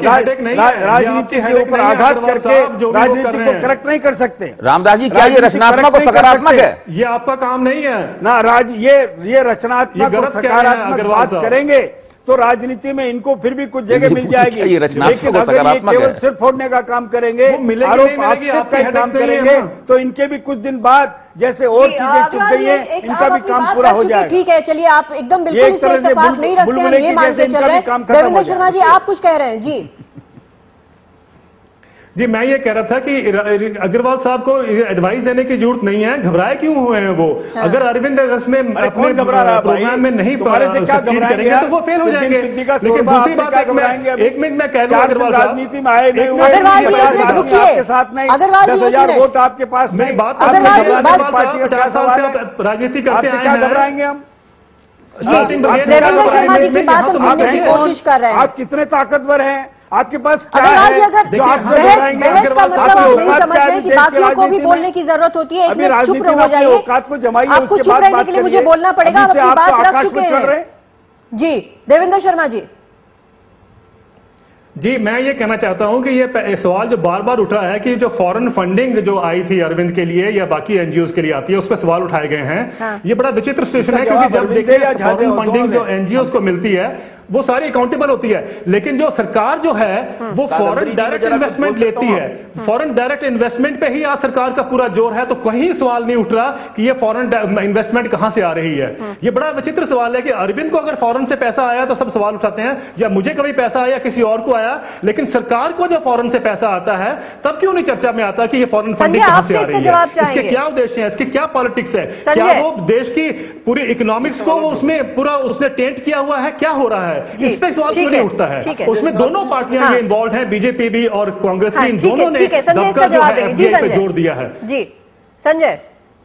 राजनीति के ऊपर आघात करके राजनीति को करेक्ट नहीं कर सकते। रामदास जी, क्या ये रचनात्मक और सकारात्मक है? ये आपका काम नहीं है ना। ये रचनात्मक और सकारात्मक बात करेंगे तो राजनीति में इनको फिर भी कुछ जगह मिल जाएगी। लेकिन अगर ये केवल सिर फोड़ने का काम करेंगे, आरोप आक्षेप का काम करेंगे तो इनके भी कुछ दिन बाद जैसे और चीजें चुप गई है, इनका भी काम पूरा हो जाएगा। ठीक है, चलिए, आप एकदम बिल्कुल इससे इत्तेफाक नहीं रखते हैं, ये मानते चल रहे हैं। देवेंद्र शर्मा जी, आप कुछ कह रहे हैं जी। जी, मैं ये कह रहा था कि अग्रवाल साहब को एडवाइस देने की जरूरत नहीं है, घबराए क्यों हुए हैं वो? अगर अरविंद इसमें अपने प्रोग्राम में नहीं सक्सीड करेंगे तो वो फेल हो जाएंगे। लेकिन दूसरी बात, एक मिनट मैं कह रहा हूं, अग्रवाल साहब राजनीति में आए नहीं हुए, आपके साथ नहीं, 10,000 वोट आपके पास नहीं। बात पार्टी का 4 साल से राजनीति करते आए हैं, घबराएंगे हम? देवेंद्र शर्मा जी की बात हम सुनने की कोशिश कर रहे हैं। आप कितने ताकतवर हैं? आपके पास अगर बहस का मतलब आप नहीं समझ रहे कि बाकियों को भी बोलने की जरूरत होती है, एक मिनट चुप हो जाइए। आपको चुप रहने के लिए मुझे बोलना पड़ेगा, आप अपनी बात रख चुके हैं। जी, देवेंद्र शर्मा जी। जी, मैं ये कहना चाहता हूं कि ये सवाल जो बार बार उठा है कि जो फॉरेन फंडिंग जो आई थी अरविंद के लिए या बाकी एनजीओ के लिए आती है, उस पर सवाल उठाए गए हैं। ये बड़ा विचित्र सिचुएशन है, क्योंकि जब देखिए फॉरेन फंडिंग जो एनजीओ को मिलती है वो सारी अकाउंटेबल होती है। लेकिन जो सरकार जो है वो फॉरेन डायरेक्ट इन्वेस्टमेंट लेती है, फॉरेन डायरेक्ट इन्वेस्टमेंट पे ही आज सरकार का पूरा जोर है। तो कहीं सवाल नहीं उठ रहा कि ये फॉरेन इन्वेस्टमेंट कहां से आ रही है। ये बड़ा विचित्र सवाल है कि अरविंद को अगर फॉरेन से पैसा आया तो सब सवाल उठाते हैं, या मुझे कभी पैसा आया किसी और को आया, लेकिन सरकार को जब फॉरेन से पैसा आता है तब क्यों नहीं चर्चा में आता कि ये फॉरेन फंडिंग कहां से आ रही है, इसके क्या उद्देश्य है, इसकी क्या पॉलिटिक्स है, क्या वो देश की पूरी इकोनॉमिक्स को उसमें पूरा उसने टेंट किया हुआ है, क्या हो रहा है, इस पर सवाल क्यों नहीं उठता है। उसमें दोनों पार्टियां ये इन्वॉल्व है, बीजेपी भी और कांग्रेस भी, इन दोनों ने दबकर जो है एफडीआई पे जोर दिया है। जी संजय।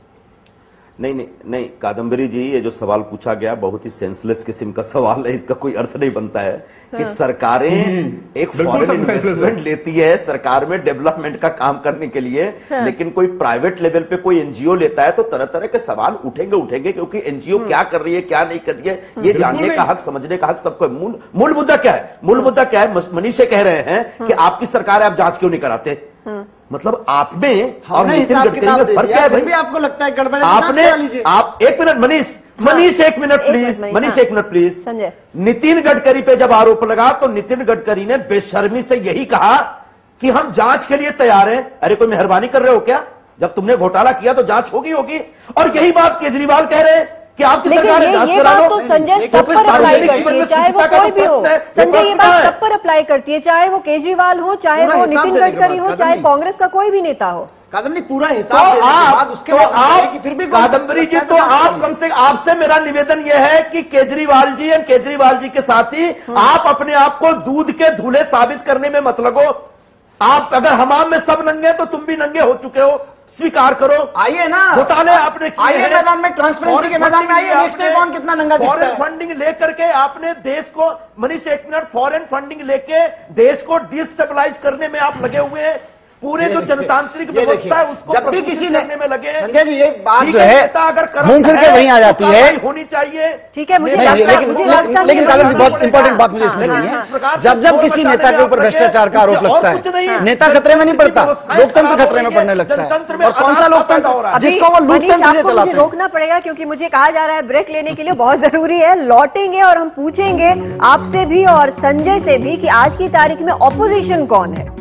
नहीं कादम्बरी जी, ये जो सवाल पूछा गया बहुत ही सेंसलेस किस्म का सवाल है, इसका कोई अर्थ नहीं बनता है कि सरकारें एक फॉरेन इन्वेस्टमेंट लेती है सरकार में डेवलपमेंट का काम करने के लिए, लेकिन कोई प्राइवेट लेवल पे कोई एनजीओ लेता है तो तरह तरह के सवाल उठेंगे क्योंकि एनजीओ क्या कर रही है क्या नहीं कर रही है, ये जानने का हक, समझने का हक सबको। मूल मुद्दा क्या है? मूल मुद्दा क्या है? मनीष कह रहे हैं कि आपकी सरकार है, आप जांच क्यों नहीं कराते? मतलब आप में और नितिन गडकरी में फर्क क्या है? फिर भी आपको लगता है गड़बड़ है? आप एक मिनट मनीष एक मिनट प्लीज, मनीष एक मिनट प्लीज। संजय, नितिन गडकरी पे जब आरोप लगा तो नितिन गडकरी ने बेशर्मी से यही कहा कि हम जांच के लिए तैयार हैं। अरे कोई मेहरबानी कर रहे हो क्या? जब तुमने घोटाला किया तो जांच होगी। और यही बात केजरीवाल कह रहे हैं कि आपकी सरकार जांच करा लो। तो संजय सब पर अप्लाई करती है, चाहे वो कोई भी हो। संजय ये बात सब पर अप्लाई करती है, चाहे वो केजरीवाल हो, चाहे वो नितिन गडकरी हो, चाहे कांग्रेस का कोई भी नेता हो। कादम्बरी पूरा हिसाब आप फिर भी कादम्बरी जी, तो आप कम से आपसे मेरा निवेदन यह है कि केजरीवाल जी और केजरीवाल जी के साथी आप अपने आप को दूध के धूले साबित करने में मत लगो। आप अगर हमाम में सब नंगे तो तुम भी नंगे हो चुके हो, स्वीकार करो। आइए ना, घोटाले आपने किए हैं मैदान में, ट्रांसपेरेंसी के मैदान में आइए, देखते हैं कौन कितना नंगा दिखता है। फॉरेन फंडिंग लेकर के आपने देश को, मनीष एक मिनट, फॉरेन फंडिंग लेके देश को डिस्टेबलाइज करने में आप लगे हुए हैं। पूरे जो जनतांत्रिक व्यवस्था है उसको जब भी किसी करने में लगे हैं। संजय जी ये बात जो है अगर घूम फिर के वहीं आ जाती है, होनी चाहिए। ठीक है, मुझे लेकिन कादम्बरी बहुत इंपॉर्टेंट बात मुझे इसमें नहीं है। जब किसी नेता के ऊपर भ्रष्टाचार का आरोप लगता है, नेता खतरे में नहीं पड़ता, लोकतंत्र खतरे में पड़ने लगता है। और कौन सा लोकतंत्र जिसको वो लोकतंत्र से चलाते हैं। रोकना पड़ेगा क्योंकि मुझे कहा जा रहा है ब्रेक लेने के लिए बहुत जरूरी है। लौटेंगे और हम पूछेंगे आपसे भी और संजय से भी कि आज की तारीख में ऑपोजिशन कौन है।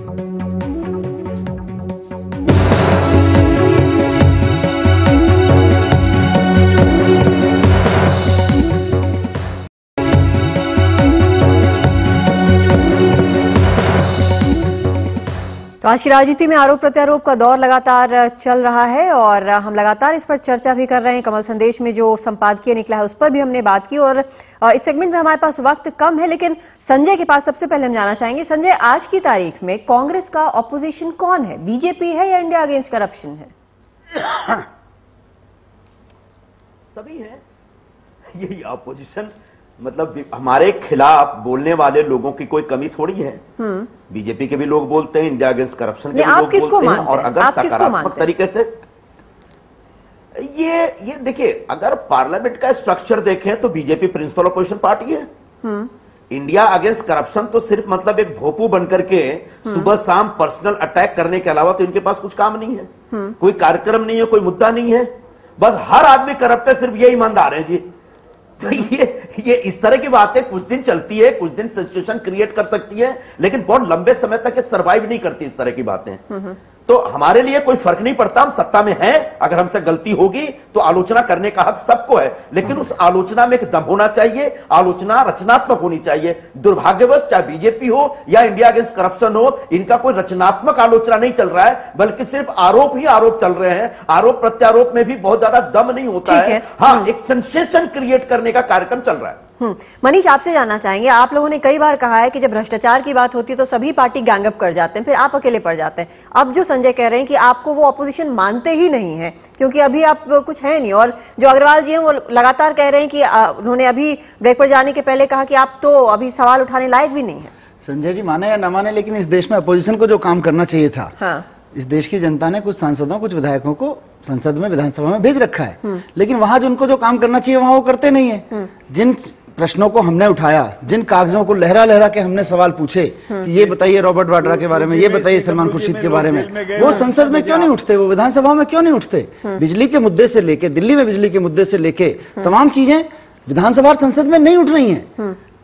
तो आज की राजनीति में आरोप प्रत्यारोप का दौर लगातार चल रहा है और हम लगातार इस पर चर्चा भी कर रहे हैं। कमल संदेश में जो संपादकीय निकला है उस पर भी हमने बात की और इस सेगमेंट में हमारे पास वक्त कम है, लेकिन संजय के पास सबसे पहले हम जानना चाहेंगे। संजय, आज की तारीख में कांग्रेस का ऑपोजिशन कौन है? बीजेपी है या इंडिया अगेंस्ट करप्शन है? सभी है। यही ऑपोजिशन, मतलब हमारे खिलाफ बोलने वाले लोगों की कोई कमी थोड़ी है। बीजेपी के भी लोग बोलते हैं, इंडिया अगेंस्ट करप्शन के भी लोग बोलते हैं। और अगर सकारात्मक तरीके से ये देखिए, अगर पार्लियामेंट का स्ट्रक्चर देखें तो बीजेपी प्रिंसिपल अपोजिशन पार्टी है। इंडिया अगेंस्ट करप्शन तो सिर्फ मतलब एक भोपू बनकर के सुबह शाम पर्सनल अटैक करने के अलावा तो इनके पास कुछ काम नहीं है, कोई कार्यक्रम नहीं है, कोई मुद्दा नहीं है। बस हर आदमी करप्ट है, सिर्फ ये ईमानदार है जी। तो ये इस तरह की बातें कुछ दिन चलती है, कुछ दिन सिचुएशन क्रिएट कर सकती है, लेकिन बहुत लंबे समय तक ये सर्वाइव नहीं करती इस तरह की बातें। तो हमारे लिए कोई फर्क नहीं पड़ता, हम सत्ता में हैं, अगर हमसे गलती होगी तो आलोचना करने का हक सबको है, लेकिन उस आलोचना में एक दम होना चाहिए, आलोचना रचनात्मक होनी चाहिए। दुर्भाग्यवश चाहे बीजेपी हो या इंडिया अगेंस्ट करप्शन हो, इनका कोई रचनात्मक आलोचना नहीं चल रहा है, बल्कि सिर्फ आरोप ही आरोप चल रहे हैं। आरोप प्रत्यारोप में भी बहुत ज्यादा दम नहीं होता है। हाँ, एक सेंसेशन क्रिएट करने का कार्यक्रम चल रहा है। मनीष, आपसे जानना चाहेंगे, आप लोगों ने कई बार कहा है कि जब भ्रष्टाचार की बात होती है तो सभी पार्टी गैंगअप कर जाते हैं, फिर आप अकेले पड़ जाते हैं। अब जो संजय कह रहे हैं कि आपको वो ऑपोजिशन मानते ही नहीं है क्योंकि अभी आप कुछ है नहीं, और जो अग्रवाल जी हैं वो लगातार कह रहे हैं कि उन्होंने अभी ब्रेक पर जाने के पहले कहा कि आप तो अभी सवाल उठाने लायक भी नहीं है। संजय जी माने या न माने, लेकिन इस देश में अपोजिशन को जो काम करना चाहिए था, इस देश की जनता ने कुछ सांसदों, कुछ विधायकों को संसद में, विधानसभा में भेज रखा है, लेकिन वहां जिनको जो काम करना चाहिए वहां वो करते नहीं है। जिन प्रश्नों को हमने उठाया, जिन कागजों को लहरा लहरा के हमने सवाल पूछे कि ये बताइए रॉबर्ट वाड्रा के बारे में, ये बताइए सलमान खुर्शीद के बारे में, वो संसद में क्यों नहीं उठते, वो विधानसभा में क्यों नहीं उठते? बिजली के मुद्दे से लेके, दिल्ली में बिजली के मुद्दे से लेके तमाम चीजें विधानसभा और संसद में नहीं उठ रही हैं।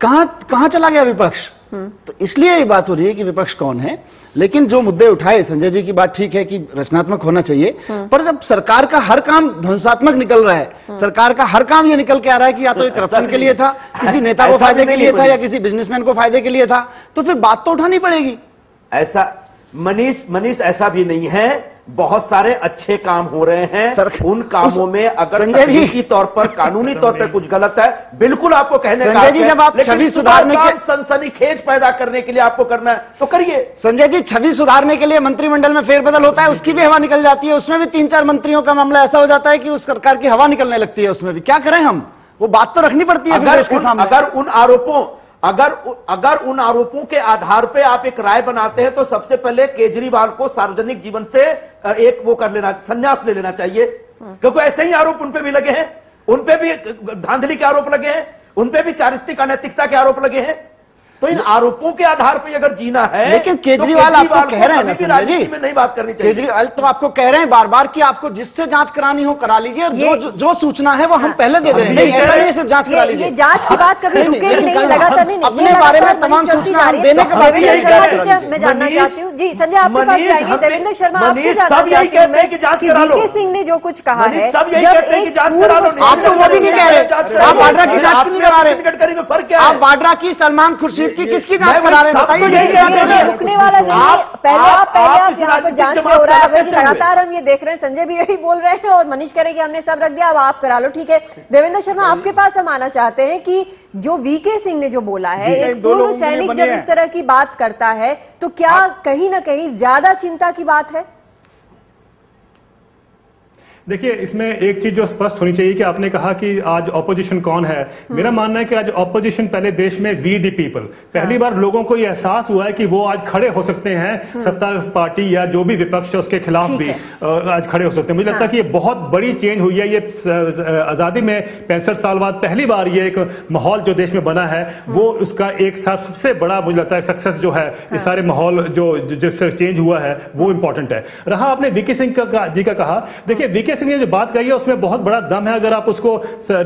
कहां चला गया विपक्ष? तो इसलिए ये बात हो रही है कि विपक्ष कौन है। लेकिन जो मुद्दे उठाए, संजय जी की बात ठीक है कि रचनात्मक होना चाहिए, पर जब सरकार का हर काम ध्वंसात्मक निकल रहा है, सरकार का हर काम ये निकल के आ रहा है कि या तो ये करप्शन के लिए था, किसी नेता को फायदे के लिए था, या किसी बिजनेसमैन को फायदे के लिए था, तो फिर बात तो उठानी पड़ेगी। ऐसा मनीष ऐसा भी नहीं है, बहुत सारे अच्छे काम हो रहे हैं। उन कामों में अगर तकनीकी तौर पर, कानूनी तौर पर कुछ गलत है, बिल्कुल आपको कहने का जी, जब आप छवि सुधारने के सनसनीखेज पैदा करने के लिए आपको करना है तो करिए। संजय जी, छवि सुधारने के लिए मंत्रिमंडल में फेरबदल होता है, उसकी भी हवा निकल जाती है, उसमें भी 3-4 मंत्रियों का मामला ऐसा हो जाता है कि उस सरकार की हवा निकलने लगती है। उसमें भी क्या करें हम? वो बात तो रखनी पड़ती है देश के सामने। अगर उन आरोपों के आधार पे आप एक राय बनाते हैं तो सबसे पहले केजरीवाल को सार्वजनिक जीवन से एक वो कर लेना, संन्यास ले लेना चाहिए, क्योंकि ऐसे ही आरोप उन पे भी लगे हैं, उन पे भी धांधली के आरोप लगे हैं, उन पे भी चारित्रिक अनैतिकता के आरोप लगे हैं। तो इन आरोपों के आधार पर अगर जीना है, लेकिन केजरीवाल आपको कह रहे हैं ना संजय जी, में नहीं बात करनी चाहिए। केजरीवाल तो आपको कह रहे हैं बार बार कि आपको जिससे जांच करानी हो करा लीजिए, जो सूचना है वो हम पहले दे देंगे। ऐसा नहीं सिर्फ जांच करा लीजिए, जांच की बात कभी रुकेगी नहीं, लगातार नहीं, अपने बारे में तमाम सूचना हम देने के बाद मैं जानना चाहती हूँ। जी संजय, आपके पास जाएंगे। देवेंद्र शर्मा, आपसे जानना चाहती हूँ मैं कि वीके सिंह ने जो कुछ कहा है, सब यही कहते हैं कि जांच करा लो। आप तो वो भी नहीं कह रहे, आप वाड्रा की जांच नहीं करा रहे। गडकरी में फर्क क्या है? आप वाड्रा की, सलमान खुर्शीद की, किसकी जांच करा रहे हैं? रुकने वाला पहले आप यहाँ पर जांच हो रहा है, लगातार हम ये देख रहे हैं। संजय भी यही बोल रहे हैं और मनीष कह रहे हैं कि हमने सब रख दिया, अब आप करा लो। ठीक है देवेंद्र शर्मा, आपके पास हम आना चाहते हैं कि जो वीके सिंह ने जो बोला है, एक पूर्व सैनिक जब इस तरह की बात करता है तो क्या कहीं ना कहीं ज्यादा चिंता की बात है? देखिए, इसमें एक चीज जो स्पष्ट होनी चाहिए कि आपने कहा कि आज ऑपोजिशन कौन है। मेरा मानना है कि आज ऑपोजिशन पहले देश में वी द पीपल, पहली बार लोगों को यह एहसास हुआ है कि वो आज खड़े हो सकते हैं, सत्ता पार्टी या जो भी विपक्ष है उसके खिलाफ भी आज खड़े हो सकते हैं। मुझे लगता है कि ये बहुत बड़ी चेंज हुई है। ये आजादी में 65 साल बाद पहली बार ये एक माहौल जो देश में बना है, वो उसका एक सबसे बड़ा मुझे लगता है सक्सेस जो है, ये सारे माहौल जो जिससे चेंज हुआ है वो इंपॉर्टेंट है। रहा आपने वीके सिंह जी का कहा, देखिए वीके सिंह ने जो बात कही है उसमें बहुत बड़ा दम है। अगर आप उसको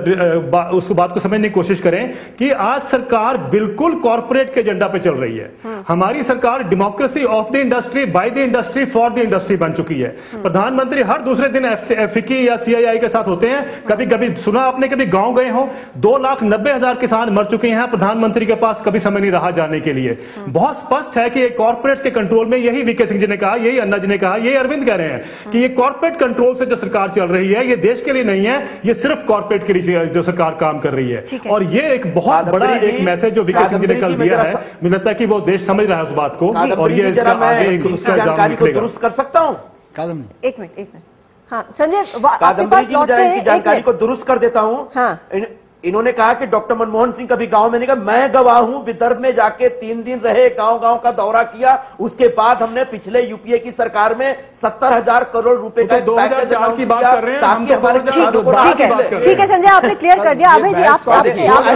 बात को समझने की कोशिश करें कि आज सरकार बिल्कुल कॉर्पोरेट के एजेंडा पे चल रही है। हमारी सरकार democracy of the industry, by the industry, for the industry बन चुकी है। प्रधानमंत्री हर दूसरे दिन फिक्की या सीआईआई के साथ होते हैं। कभी कभी सुना आपने, कभी गांव गए हो, 2,90,000 किसान मर चुके हैं, प्रधानमंत्री के पास कभी समय नहीं रहा जाने के लिए। बहुत स्पष्ट है कि कॉर्पोरेट के कंट्रोल में, यही वीके सिंह जी ने कहा, यही अन्ना जी ने कहा, यही अरविंद कह रहे हैं कि ये कॉर्पोरेट कंट्रोल से जो सरकार चल रही है, ये देश के लिए नहीं है, ये सिर्फ कॉर्पोरेट के लिए जो सरकार काम कर रही है। और ये एक बहुत बड़ा एक मैसेज जो वीके सिंह जी ने कल दिया है, मुझे लगता है कि वो देश समझ रहा है उस बात को, और ये उसका जानकारी को दुरुस्त कर सकता हूं। एक मिनट हाँ संजय, जानकारी को दुरुस्त कर देता हूं। हाँ। इन्होंने कहा कि डॉक्टर मनमोहन सिंह कभी गांव में नहीं गए। मैं गवाह हूं, विदर्भ में जाके 3 दिन रहे, गांव-गांव का दौरा किया। उसके बाद हमने पिछले यूपीए की सरकार में 70,000 करोड़ रुपए का पैकेज की बात कर रहे हैं, ताकि हमारे किसानों को ठीक है संजय, आपने क्लियर कर दिया। अभय जी, आपसे जो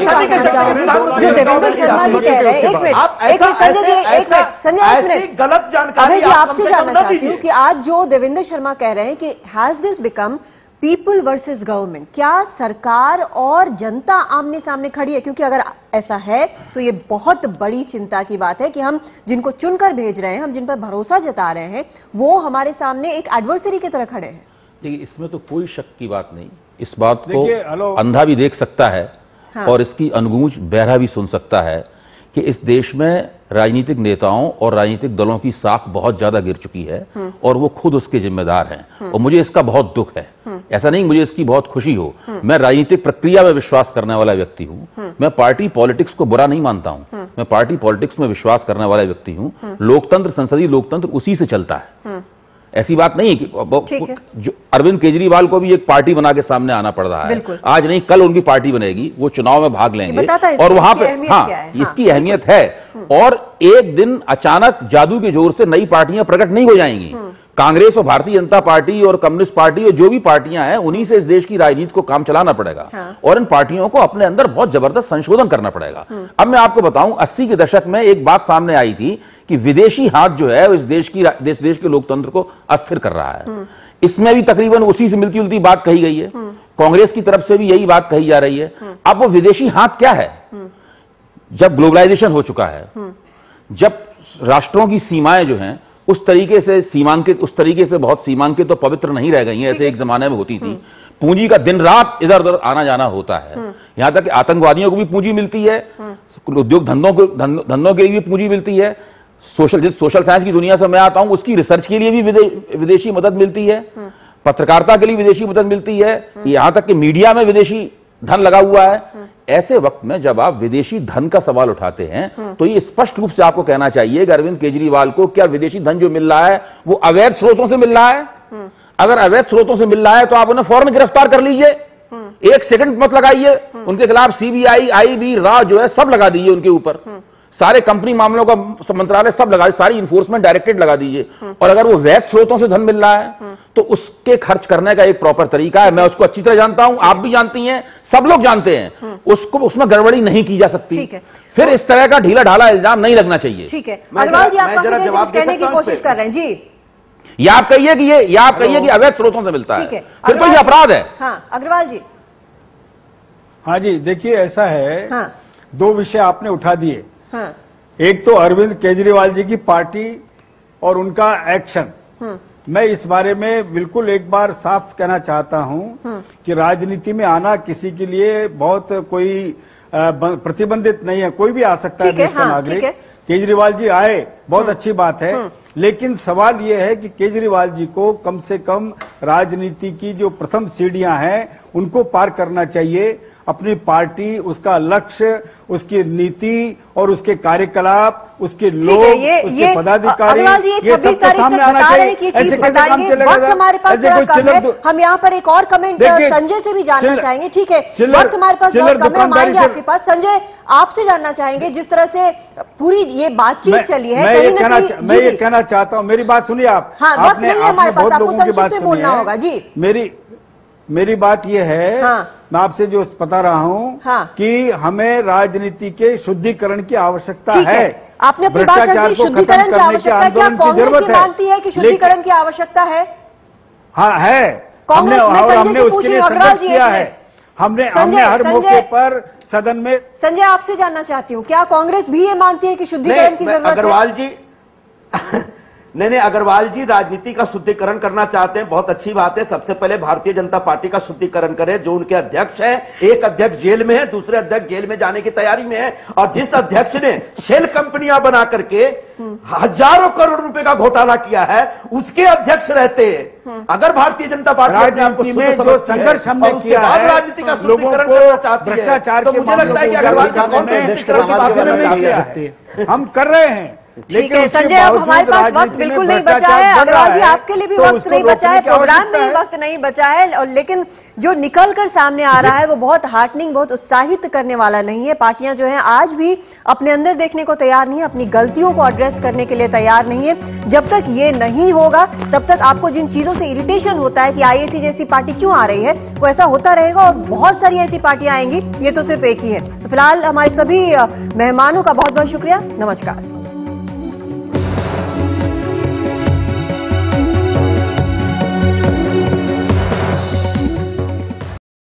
देवेंद्र शर्मा जी कह रहे हैं, एक मिनट संजय जी, एक मिनट संजय, एक मिनट गलत जानकारी आपसे जानना चाहती हूँ कि आज जो देवेंद्र शर्मा कह रहे हैं कि has this become people versus government, क्या सरकार और जनता आमने सामने खड़ी है? क्योंकि अगर ऐसा है तो ये बहुत बड़ी चिंता की बात है कि हम जिनको चुनकर भेज रहे हैं, हम जिन पर भरोसा जता रहे हैं, वो हमारे सामने एक एडवर्सरी की तरह खड़े हैं। देखिए, इसमें तो कोई शक की बात नहीं। इस बात को अंधा भी देख सकता है और इसकी अनगूंज बहरा भी सुन सकता है कि इस देश में राजनीतिक नेताओं और राजनीतिक दलों की साख बहुत ज्यादा गिर चुकी है और वो खुद उसके जिम्मेदार हैं। और मुझे इसका बहुत दुख है। ऐसा नहीं मुझे इसकी बहुत खुशी हो। मैं राजनीतिक प्रक्रिया में विश्वास करने वाला व्यक्ति हूं। मैं पार्टी पॉलिटिक्स को बुरा नहीं मानता हूं। मैं पार्टी पॉलिटिक्स में विश्वास करने वाला व्यक्ति हूं। लोकतंत्र, संसदीय लोकतंत्र उसी से चलता है। ऐसी बात नहीं कि जो अरविंद केजरीवाल को भी एक पार्टी बना के सामने आना पड़ रहा है। आज नहीं, कल उनकी पार्टी बनेगी, वो चुनाव में भाग लेंगे और वहां पे इसकी अहमियत है। और एक दिन अचानक जादू के जोर से नई पार्टियां प्रकट नहीं हो जाएंगी। कांग्रेस और भारतीय जनता पार्टी और कम्युनिस्ट पार्टी और जो भी पार्टियां हैं, उन्हीं से इस देश की राजनीति को काम चलाना पड़ेगा। और इन पार्टियों को अपने अंदर बहुत जबरदस्त संशोधन करना पड़ेगा। अब मैं आपको बताऊं, 80 के दशक में एक बात सामने आई थी कि विदेशी हाथ जो है इस देश के लोकतंत्र को अस्थिर कर रहा है। इसमें भी तकरीबन उसी से मिलती जुलती बात कही गई है। कांग्रेस की तरफ से भी यही बात कही जा रही है। अब वो विदेशी हाथ क्या है? जब ग्लोबलाइजेशन हो चुका है, जब राष्ट्रों की सीमाएं जो हैं उस तरीके से बहुत सीमांकित तो पवित्र नहीं रह गई हैं, ऐसे एक जमाने में होती थी। पूंजी का दिन रात इधर उधर आना जाना होता है। यहां तक कि आतंकवादियों को भी पूंजी मिलती है, उद्योग धंधों के लिए भी पूंजी मिलजिस है। सोशल साइंस की दुनिया से मैं आता हूं, उसकी रिसर्च के लिए भी विदेशी मदद मिलती है, पत्रकारिता के लिए विदेशी मदद मिलती है, यहां तक कि मीडिया में विदेशी धन लगा हुआ है। ऐसे वक्त में जब आप विदेशी धन का सवाल उठाते हैं तो ये स्पष्ट रूप से आपको कहना चाहिए कि अरविंद केजरीवाल को क्या विदेशी धन जो मिल रहा है वो अवैध स्रोतों से मिल रहा है? अगर अवैध स्रोतों से मिल रहा है तो आप उन्हें फौरन गिरफ्तार कर लीजिए, एक सेकंड मत लगाइए। उनके खिलाफ सीबीआई, आईबी, रा जो है सब लगा दीजिए उनके ऊपर, सारे कंपनी मामलों का मंत्रालय सब लगा, सारी इन्फोर्समेंट डायरेक्टरेट लगा दीजिए। और अगर वो वैध स्रोतों से धन मिल रहा है तो उसके खर्च करने का एक प्रॉपर तरीका है। मैं उसको अच्छी तरह जानता हूं, आप भी जानती हैं, सब लोग जानते हैं, उसमें गड़बड़ी नहीं की जा सकती। फिर इस तरह का ढीला ढाला इल्जाम नहीं लगना चाहिए। ठीक है, अग्रवाल जी आप काफी देर से कहने की कोशिश कर रहे हैं जी। या आप कहिए कि अवैध स्रोतों से मिलता है, फिर तो ये अपराध है। हाँ अग्रवाल जी। हाँ जी, देखिए ऐसा है, हाँ। दो विषय आपने उठा दिए। हाँ। एक तो अरविंद केजरीवाल जी की पार्टी और उनका एक्शन। मैं इस बारे में बिल्कुल एक बार साफ कहना चाहता हूं कि राजनीति में आना किसी के लिए बहुत कोई प्रतिबंधित नहीं है, कोई भी आ सकता है देश का नागरिक। केजरीवाल जी आए, बहुत अच्छी बात है, लेकिन सवाल यह है कि केजरीवाल जी को कम से कम राजनीति की जो प्रथम सीढ़ियां हैं उनको पार करना चाहिए। अपनी पार्टी, उसका लक्ष्य, उसकी नीति और उसके कार्यकलाप, उसके लोग, उसके पदाधिकारी, ये सब तो सामने आना चाहिए। ऐसे कैसे काम चलेगा? हमारे पास हम यहाँ पर एक और कमेंट संजय से भी जानना चाहेंगे। ठीक है, वक्त हमारे पास बहुत कम है, हम आएंगे आपके पास। संजय, आपसे जानना चाहेंगे, जिस तरह से पूरी ये बातचीत चली है, मैं ये कहना चाहता हूँ, मेरी बात सुनिए आप। हाँ, वक्त नहीं है हमारे पास, आपको संक्षिप्त में बोलना होगा जी। मेरी बात यह है, मैं आपसे जो बता रहा हूं कि हमें राजनीति के शुद्धिकरण की आवश्यकता है। आपने अपनी बात रखी, शुद्धिकरण की आवश्यकता, क्या कांग्रेस की मानती है कि शुद्धिकरण की आवश्यकता है? हाँ है, हमने उसके लिए संघर्ष किया है। हमने हर मौके पर सदन में। संजय, आपसे जानना चाहती हूँ, क्या कांग्रेस भी ये मानती है कि शुद्धिकरण की जरूरत है? अग्रवाल जी नहीं, अग्रवाल जी राजनीति का शुद्धिकरण करना चाहते हैं, बहुत अच्छी बात है। सबसे पहले भारतीय जनता पार्टी का शुद्धिकरण करें। जो उनके अध्यक्ष हैं, एक अध्यक्ष जेल में है, दूसरे अध्यक्ष जेल में जाने की तैयारी में है, और जिस अध्यक्ष ने शेल कंपनियां बना करके हजारों करोड़ रुपए का घोटाला किया है, उसके अध्यक्ष रहते हैं। अगर भारतीय जनता पार्टी राजनीति में जो संघर्ष हमने किया है, राजनीति का शुद्धिकरण करना चाहती है, भ्रष्टाचार तो मुझे लगता है कि अग्रवाल जी हम कर रहे हैं। लेकिन संजय, अब हमारे पास वक्त बिल्कुल नहीं बचा है। अग्रवाल जी, आपके लिए भी वक्त नहीं बचा है, प्रोग्राम में भी वक्त नहीं बचा है। और लेकिन जो निकल कर सामने आ रहा है वो बहुत हार्टनिंग, बहुत उत्साहित करने वाला नहीं है। पार्टियां जो हैं आज भी अपने अंदर देखने को तैयार नहीं है, अपनी गलतियों को एड्रेस करने के लिए तैयार नहीं है। जब तक ये नहीं होगा तब तक आपको जिन चीजों से इरिटेशन होता है कि आईएसी जैसी पार्टी क्यों आ रही है, वो ऐसा होता रहेगा और बहुत सारी ऐसी पार्टियां आएंगी। ये तो सिर्फ एक ही है। तो फिलहाल हमारे सभी मेहमानों का बहुत बहुत शुक्रिया। नमस्कार।